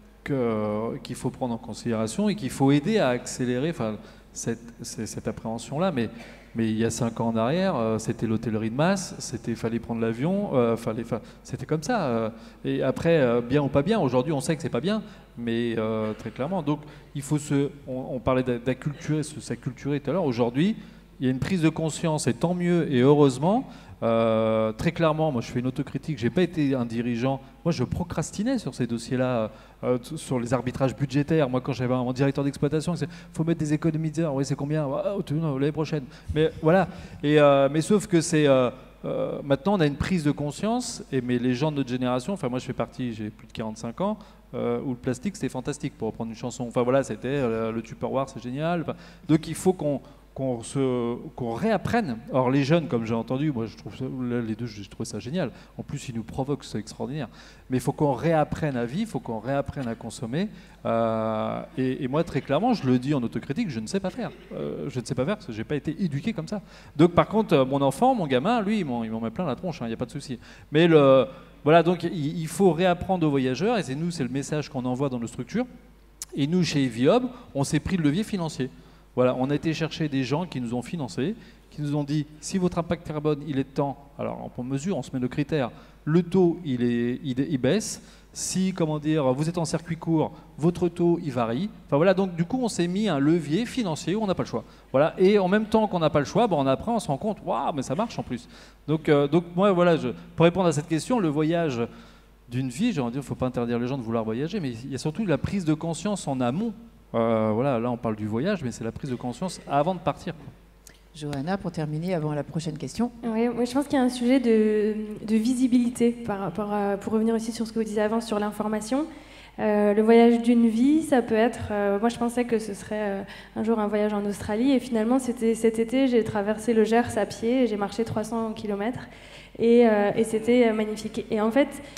que, qu'il faut prendre en considération et qu'il faut aider à accélérer. Enfin, cette, cette appréhension-là, mais Mais il y a cinq ans en arrière, euh, c'était l'hôtellerie de masse, c'était fallait prendre l'avion, euh, fallait, c'était comme ça. Euh, et après, euh, bien ou pas bien, aujourd'hui on sait que c'est pas bien, mais euh, très clairement. Donc il faut se, on, on parlait d'acculturer, s'acculturer tout à l'heure. Aujourd'hui, il y a une prise de conscience, et tant mieux, et heureusement. Euh, très clairement, moi je fais une autocritique, j'ai pas été un dirigeant, moi je procrastinais sur ces dossiers-là, euh, sur les arbitrages budgétaires. Moi quand j'avais un directeur d'exploitation, il faut mettre des économies de oui c'est combien oh, l'année prochaine. Mais voilà, et, euh, mais sauf que c'est euh, euh, maintenant on a une prise de conscience, et mais les gens de notre génération, enfin moi je fais partie, j'ai plus de quarante-cinq ans, euh, où le plastique c'était fantastique pour reprendre une chanson. Enfin voilà, c'était euh, le Tupperware c'est génial. Enfin, donc il faut qu'on qu'on qu'on réapprenne. Or les jeunes, comme j'ai entendu, moi je trouve ça, les deux, je trouve ça génial. En plus, ils nous provoquent, c'est extraordinaire. Mais il faut qu'on réapprenne à vivre, il faut qu'on réapprenne à consommer. Euh, et, et moi, très clairement, je le dis en autocritique, je ne sais pas faire. Euh, je ne sais pas faire parce que je n'ai pas été éduqué comme ça. Donc par contre, mon enfant, mon gamin, lui, ils m'en met plein la tronche, il hein, n'y a pas de souci. Mais le, voilà, donc il, il faut réapprendre aux voyageurs, et c'est nous, c'est le message qu'on envoie dans nos structures. Et nous, chez Eviob, on s'est pris le levier financier. Voilà, on a été chercher des gens qui nous ont financés, qui nous ont dit si votre impact carbone il est de temps, alors on mesure, on se met nos critères, le taux il, est, il, il baisse, si comment dire, vous êtes en circuit court, votre taux il varie. Enfin voilà, donc du coup on s'est mis un levier financier où on n'a pas le choix. Voilà, et en même temps qu'on n'a pas le choix, bon, on apprend, on se rend compte, waouh, mais ça marche en plus. Donc, euh, donc moi voilà, je, pour répondre à cette question, le voyage d'une vie, j'ai envie de dire, il ne faut pas interdire les gens de vouloir voyager, mais il y a surtout la prise de conscience en amont. Euh, voilà, là on parle du voyage, mais c'est la prise de conscience avant de partir, quoi. Johanna, pour terminer, avant la prochaine question. Oui, moi je pense qu'il y a un sujet de, de visibilité par rapport à, pour revenir aussi sur ce que vous disiez avant sur l'information. Euh, le voyage d'une vie, ça peut être... Euh, moi je pensais que ce serait euh, un jour un voyage en Australie, et finalement c'était cet été, j'ai traversé le Gers à pied, j'ai marché trois cents kilomètres, et, euh, et c'était magnifique. Et en fait,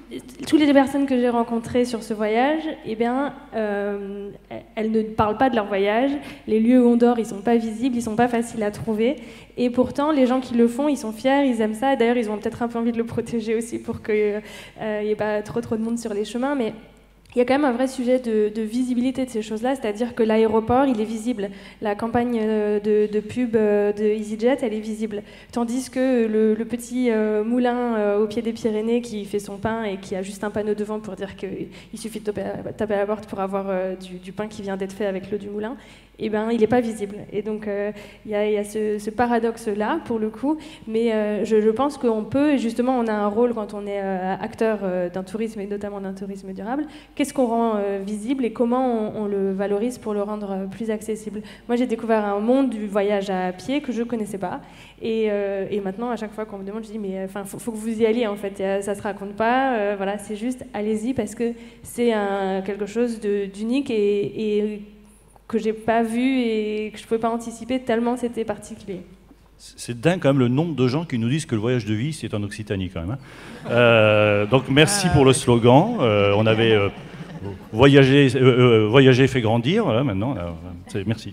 toutes les personnes que j'ai rencontrées sur ce voyage, eh bien, euh, elles ne parlent pas de leur voyage. Les lieux où on dort, ils sont pas visibles, ils sont pas faciles à trouver. Et pourtant, les gens qui le font, ils sont fiers, ils aiment ça. D'ailleurs, ils ont peut-être un peu envie de le protéger aussi pour qu'il n'y ait pas trop trop de monde sur les chemins. Mais il y a quand même un vrai sujet de, de visibilité de ces choses-là, c'est-à-dire que l'aéroport, il est visible. La campagne de, de pub de EasyJet, elle est visible. Tandis que le, le petit euh, moulin euh, au pied des Pyrénées qui fait son pain et qui a juste un panneau devant pour dire qu'il suffit de taper à, taper à la porte pour avoir euh, du, du pain qui vient d'être fait avec l'eau du moulin, eh ben, il n'est pas visible. Et donc, euh, il y a, y a ce, ce paradoxe-là, pour le coup. Mais euh, je, je pense qu'on peut, et justement, on a un rôle quand on est euh, acteur euh, d'un tourisme, et notamment d'un tourisme durable. Qu'est-ce qu'on rend euh, visible et comment on, on le valorise pour le rendre euh, plus accessible? Moi, j'ai découvert un monde du voyage à pied que je ne connaissais pas. Et, euh, et maintenant, à chaque fois qu'on me demande, je dis, mais enfin, faut, faut que vous y alliez, en fait. Ça ne se raconte pas. Euh, voilà, c'est juste, allez-y, parce que c'est un, quelque chose d'unique et, et que j'ai pas vu et que je pouvais pas anticiper tellement c'était particulier. C'est dingue quand même le nombre de gens qui nous disent que le voyage de vie c'est en Occitanie quand même. Hein. Euh, donc merci pour le slogan. Euh, on avait euh, voyagé, euh, euh, voyager fait grandir. Voilà, maintenant, là, merci.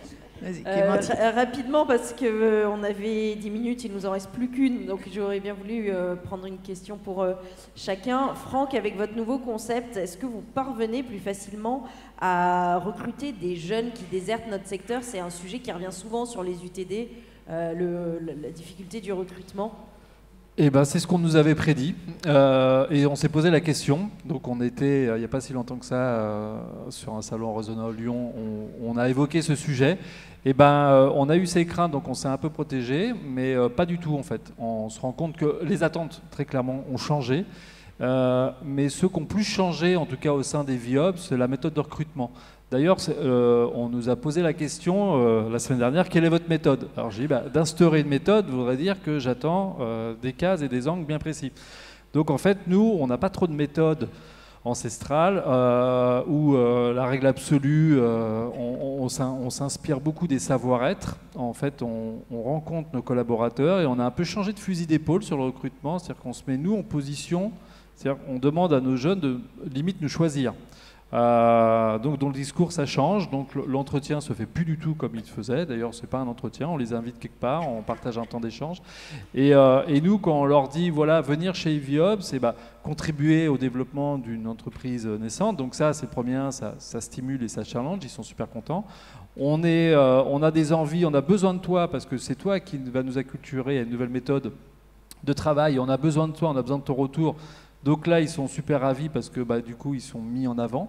Euh, rapidement parce que euh, on avait dix minutes, il nous en reste plus qu'une, donc j'aurais bien voulu euh, prendre une question pour euh, chacun. Franck, avec votre nouveau concept, est-ce que vous parvenez plus facilement à recruter des jeunes qui désertent notre secteur? C'est un sujet qui revient souvent sur les U T D, euh, le, la difficulté du recrutement. Eh ben, c'est ce qu'on nous avait prédit euh, et on s'est posé la question. Donc on était, euh, il n'y a pas si longtemps que ça, euh, sur un salon Resona Lyon, on, on a évoqué ce sujet. Et ben, euh, on a eu ces craintes, donc on s'est un peu protégé, mais euh, pas du tout en fait. On se rend compte que les attentes, très clairement, ont changé. Euh, mais ceux qui ont plus changé, en tout cas au sein des V I O B, c'est la méthode de recrutement. D'ailleurs, euh, on nous a posé la question euh, la semaine dernière, quelle est votre méthode? Alors j'ai dit, bah, d'instaurer une méthode voudrait dire que j'attends euh, des cases et des angles bien précis. Donc en fait, nous, on n'a pas trop de méthode ancestrale euh, où euh, la règle absolue, euh, on, on, on s'inspire beaucoup des savoir-être. En fait, on, on rencontre nos collaborateurs et on a un peu changé de fusil d'épaule sur le recrutement, c'est-à-dire qu'on se met nous en position, c'est-à-dire qu'on demande à nos jeunes de limite nous choisir. Euh, donc dans le discours ça change, donc l'entretien se fait plus du tout comme il se faisait, d'ailleurs c'est pas un entretien, on les invite quelque part, on partage un temps d'échange et, euh, et nous quand on leur dit voilà venir chez V I O B c'est bah, contribuer au développement d'une entreprise naissante, donc ça c'est le premier, ça, ça stimule et ça challenge, ils sont super contents. On, est, euh, on a des envies, on a besoin de toi parce que c'est toi qui va nous acculturer à une nouvelle méthode de travail, on a besoin de toi, on a besoin de ton retour. Donc là, ils sont super ravis parce que bah, du coup, ils sont mis en avant.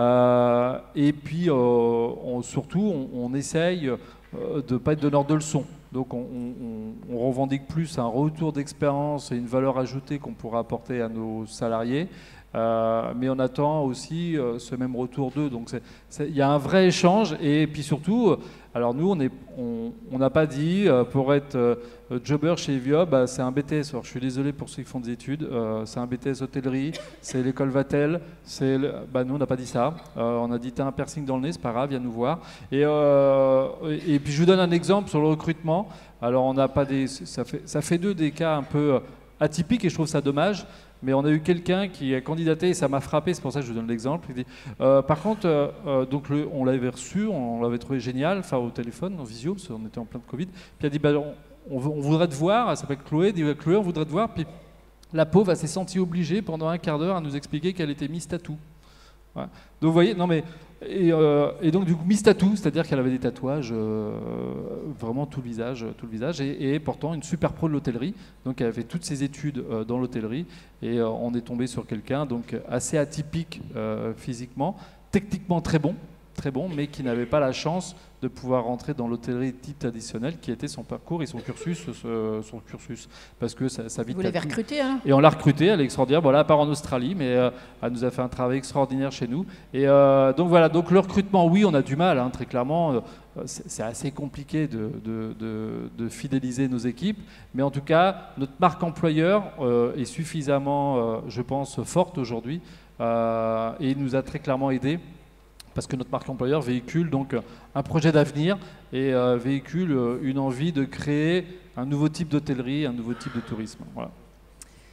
Euh, et puis, euh, on, surtout, on, on essaye euh, de ne pas être donneur de leçons. Donc, on, on, on revendique plus un retour d'expérience et une valeur ajoutée qu'on pourra apporter à nos salariés. Euh, mais on attend aussi euh, ce même retour d'eux. Donc, il y a un vrai échange. Et puis surtout, alors nous, on n'a on, on pas dit euh, pour être euh, jobber chez V I O B, bah, c'est un B T S. Alors, je suis désolé pour ceux qui font des études. Euh, c'est un B T S hôtellerie, c'est l'école Vatel. Le, bah, nous, on n'a pas dit ça. Euh, on a dit t'as un piercing dans le nez, c'est pas grave, viens nous voir. Et, euh, et puis je vous donne un exemple sur le recrutement. Alors, on n'a pas des, ça fait, ça fait deux des cas un peu atypiques et je trouve ça dommage. Mais on a eu quelqu'un qui a candidaté et ça m'a frappé, c'est pour ça que je vous donne l'exemple. Il dit, euh, par contre, euh, donc le, on l'avait reçu, on l'avait trouvé génial, enfin au téléphone, en visio, parce qu'on était en plein de Covid. Puis il a dit, bah, on, on, on voudrait te voir, elle s'appelle Chloé, dit, Chloé, on voudrait te voir. Puis la pauvre, elle s'est sentie obligée pendant un quart d'heure à nous expliquer qu'elle était Miss Tattoo. Voilà. Donc vous voyez, non mais, et, euh, et donc du coup Miss Tattoo, c'est-à-dire qu'elle avait des tatouages, euh, vraiment tout le visage, tout le visage, et, et pourtant une super pro de l'hôtellerie. Donc elle a fait toutes ses études euh, dans l'hôtellerie, et euh, on est tombé sur quelqu'un donc assez atypique euh, physiquement, techniquement très bon, très bon, mais qui n'avait pas la chance de pouvoir rentrer dans l'hôtellerie type traditionnelle, qui était son parcours et son cursus, ce, son cursus, parce que ça, ça vite. Vous l'avez recrutée, hein? Et on l'a recrutée, elle est extraordinaire. Voilà, elle part en Australie, mais euh, elle nous a fait un travail extraordinaire chez nous. Et euh, donc voilà, donc le recrutement, oui, on a du mal, hein, très clairement. Euh, c'est assez compliqué de, de, de, de fidéliser nos équipes, mais en tout cas, notre marque employeur euh, est suffisamment, euh, je pense, forte aujourd'hui, euh, et nous a très clairement aidés. Parce que notre marque employeur véhicule donc un projet d'avenir et euh, véhicule une envie de créer un nouveau type d'hôtellerie, un nouveau type de tourisme. Voilà.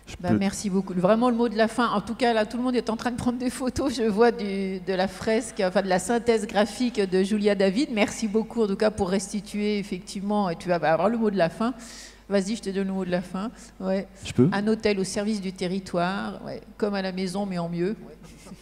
Bah, peux... Merci beaucoup. Vraiment le mot de la fin. En tout cas, là, tout le monde est en train de prendre des photos. Je vois du, de la fresque, enfin de la synthèse graphique de Julia David. Merci beaucoup, en tout cas, pour restituer, effectivement. Et tu vas avoir le mot de la fin. Vas-y, je te donne le mot de la fin. Ouais. Je peux ? Un hôtel au service du territoire, ouais. Comme à la maison, mais en mieux. Ouais.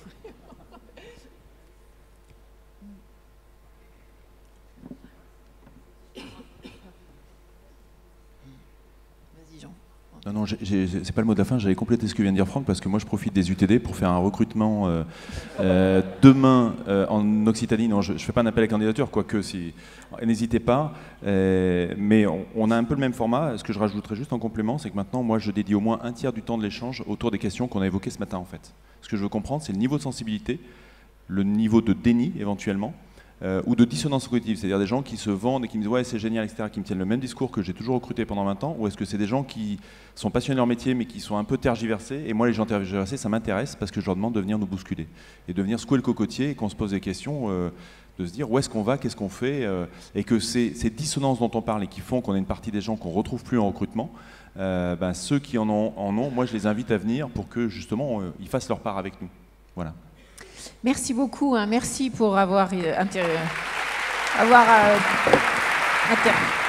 Non, non, c'est pas le mot de la fin, j'allais compléter ce que vient de dire Franck, parce que moi je profite des U T D pour faire un recrutement euh, euh, demain euh, en Occitanie. Non, je ne fais pas un appel à candidature, quoique si, n'hésitez pas. Euh, mais on, on a un peu le même format. Ce que je rajouterais juste en complément, c'est que maintenant, moi je dédie au moins un tiers du temps de l'échange autour des questions qu'on a évoquées ce matin en fait. Ce que je veux comprendre, c'est le niveau de sensibilité, le niveau de déni éventuellement, Euh, ou de dissonance cognitive, c'est-à-dire des gens qui se vendent et qui me disent ouais c'est génial, et cetera, qui me tiennent le même discours que j'ai toujours recruté pendant vingt ans, ou est-ce que c'est des gens qui sont passionnés de leur métier mais qui sont un peu tergiversés, et moi les gens tergiversés ça m'intéresse parce que je leur demande de venir nous bousculer, et de venir secouer le cocotier et qu'on se pose des questions, euh, de se dire où est-ce qu'on va, qu'est-ce qu'on fait, euh, et que ces, ces dissonances dont on parle et qui font qu'on a une partie des gens qu'on ne retrouve plus en recrutement, euh, ben, ceux qui en ont, en ont, moi je les invite à venir pour que justement euh, ils fassent leur part avec nous. Voilà. Merci beaucoup, hein. Merci pour avoir, euh, inter... avoir euh, inter...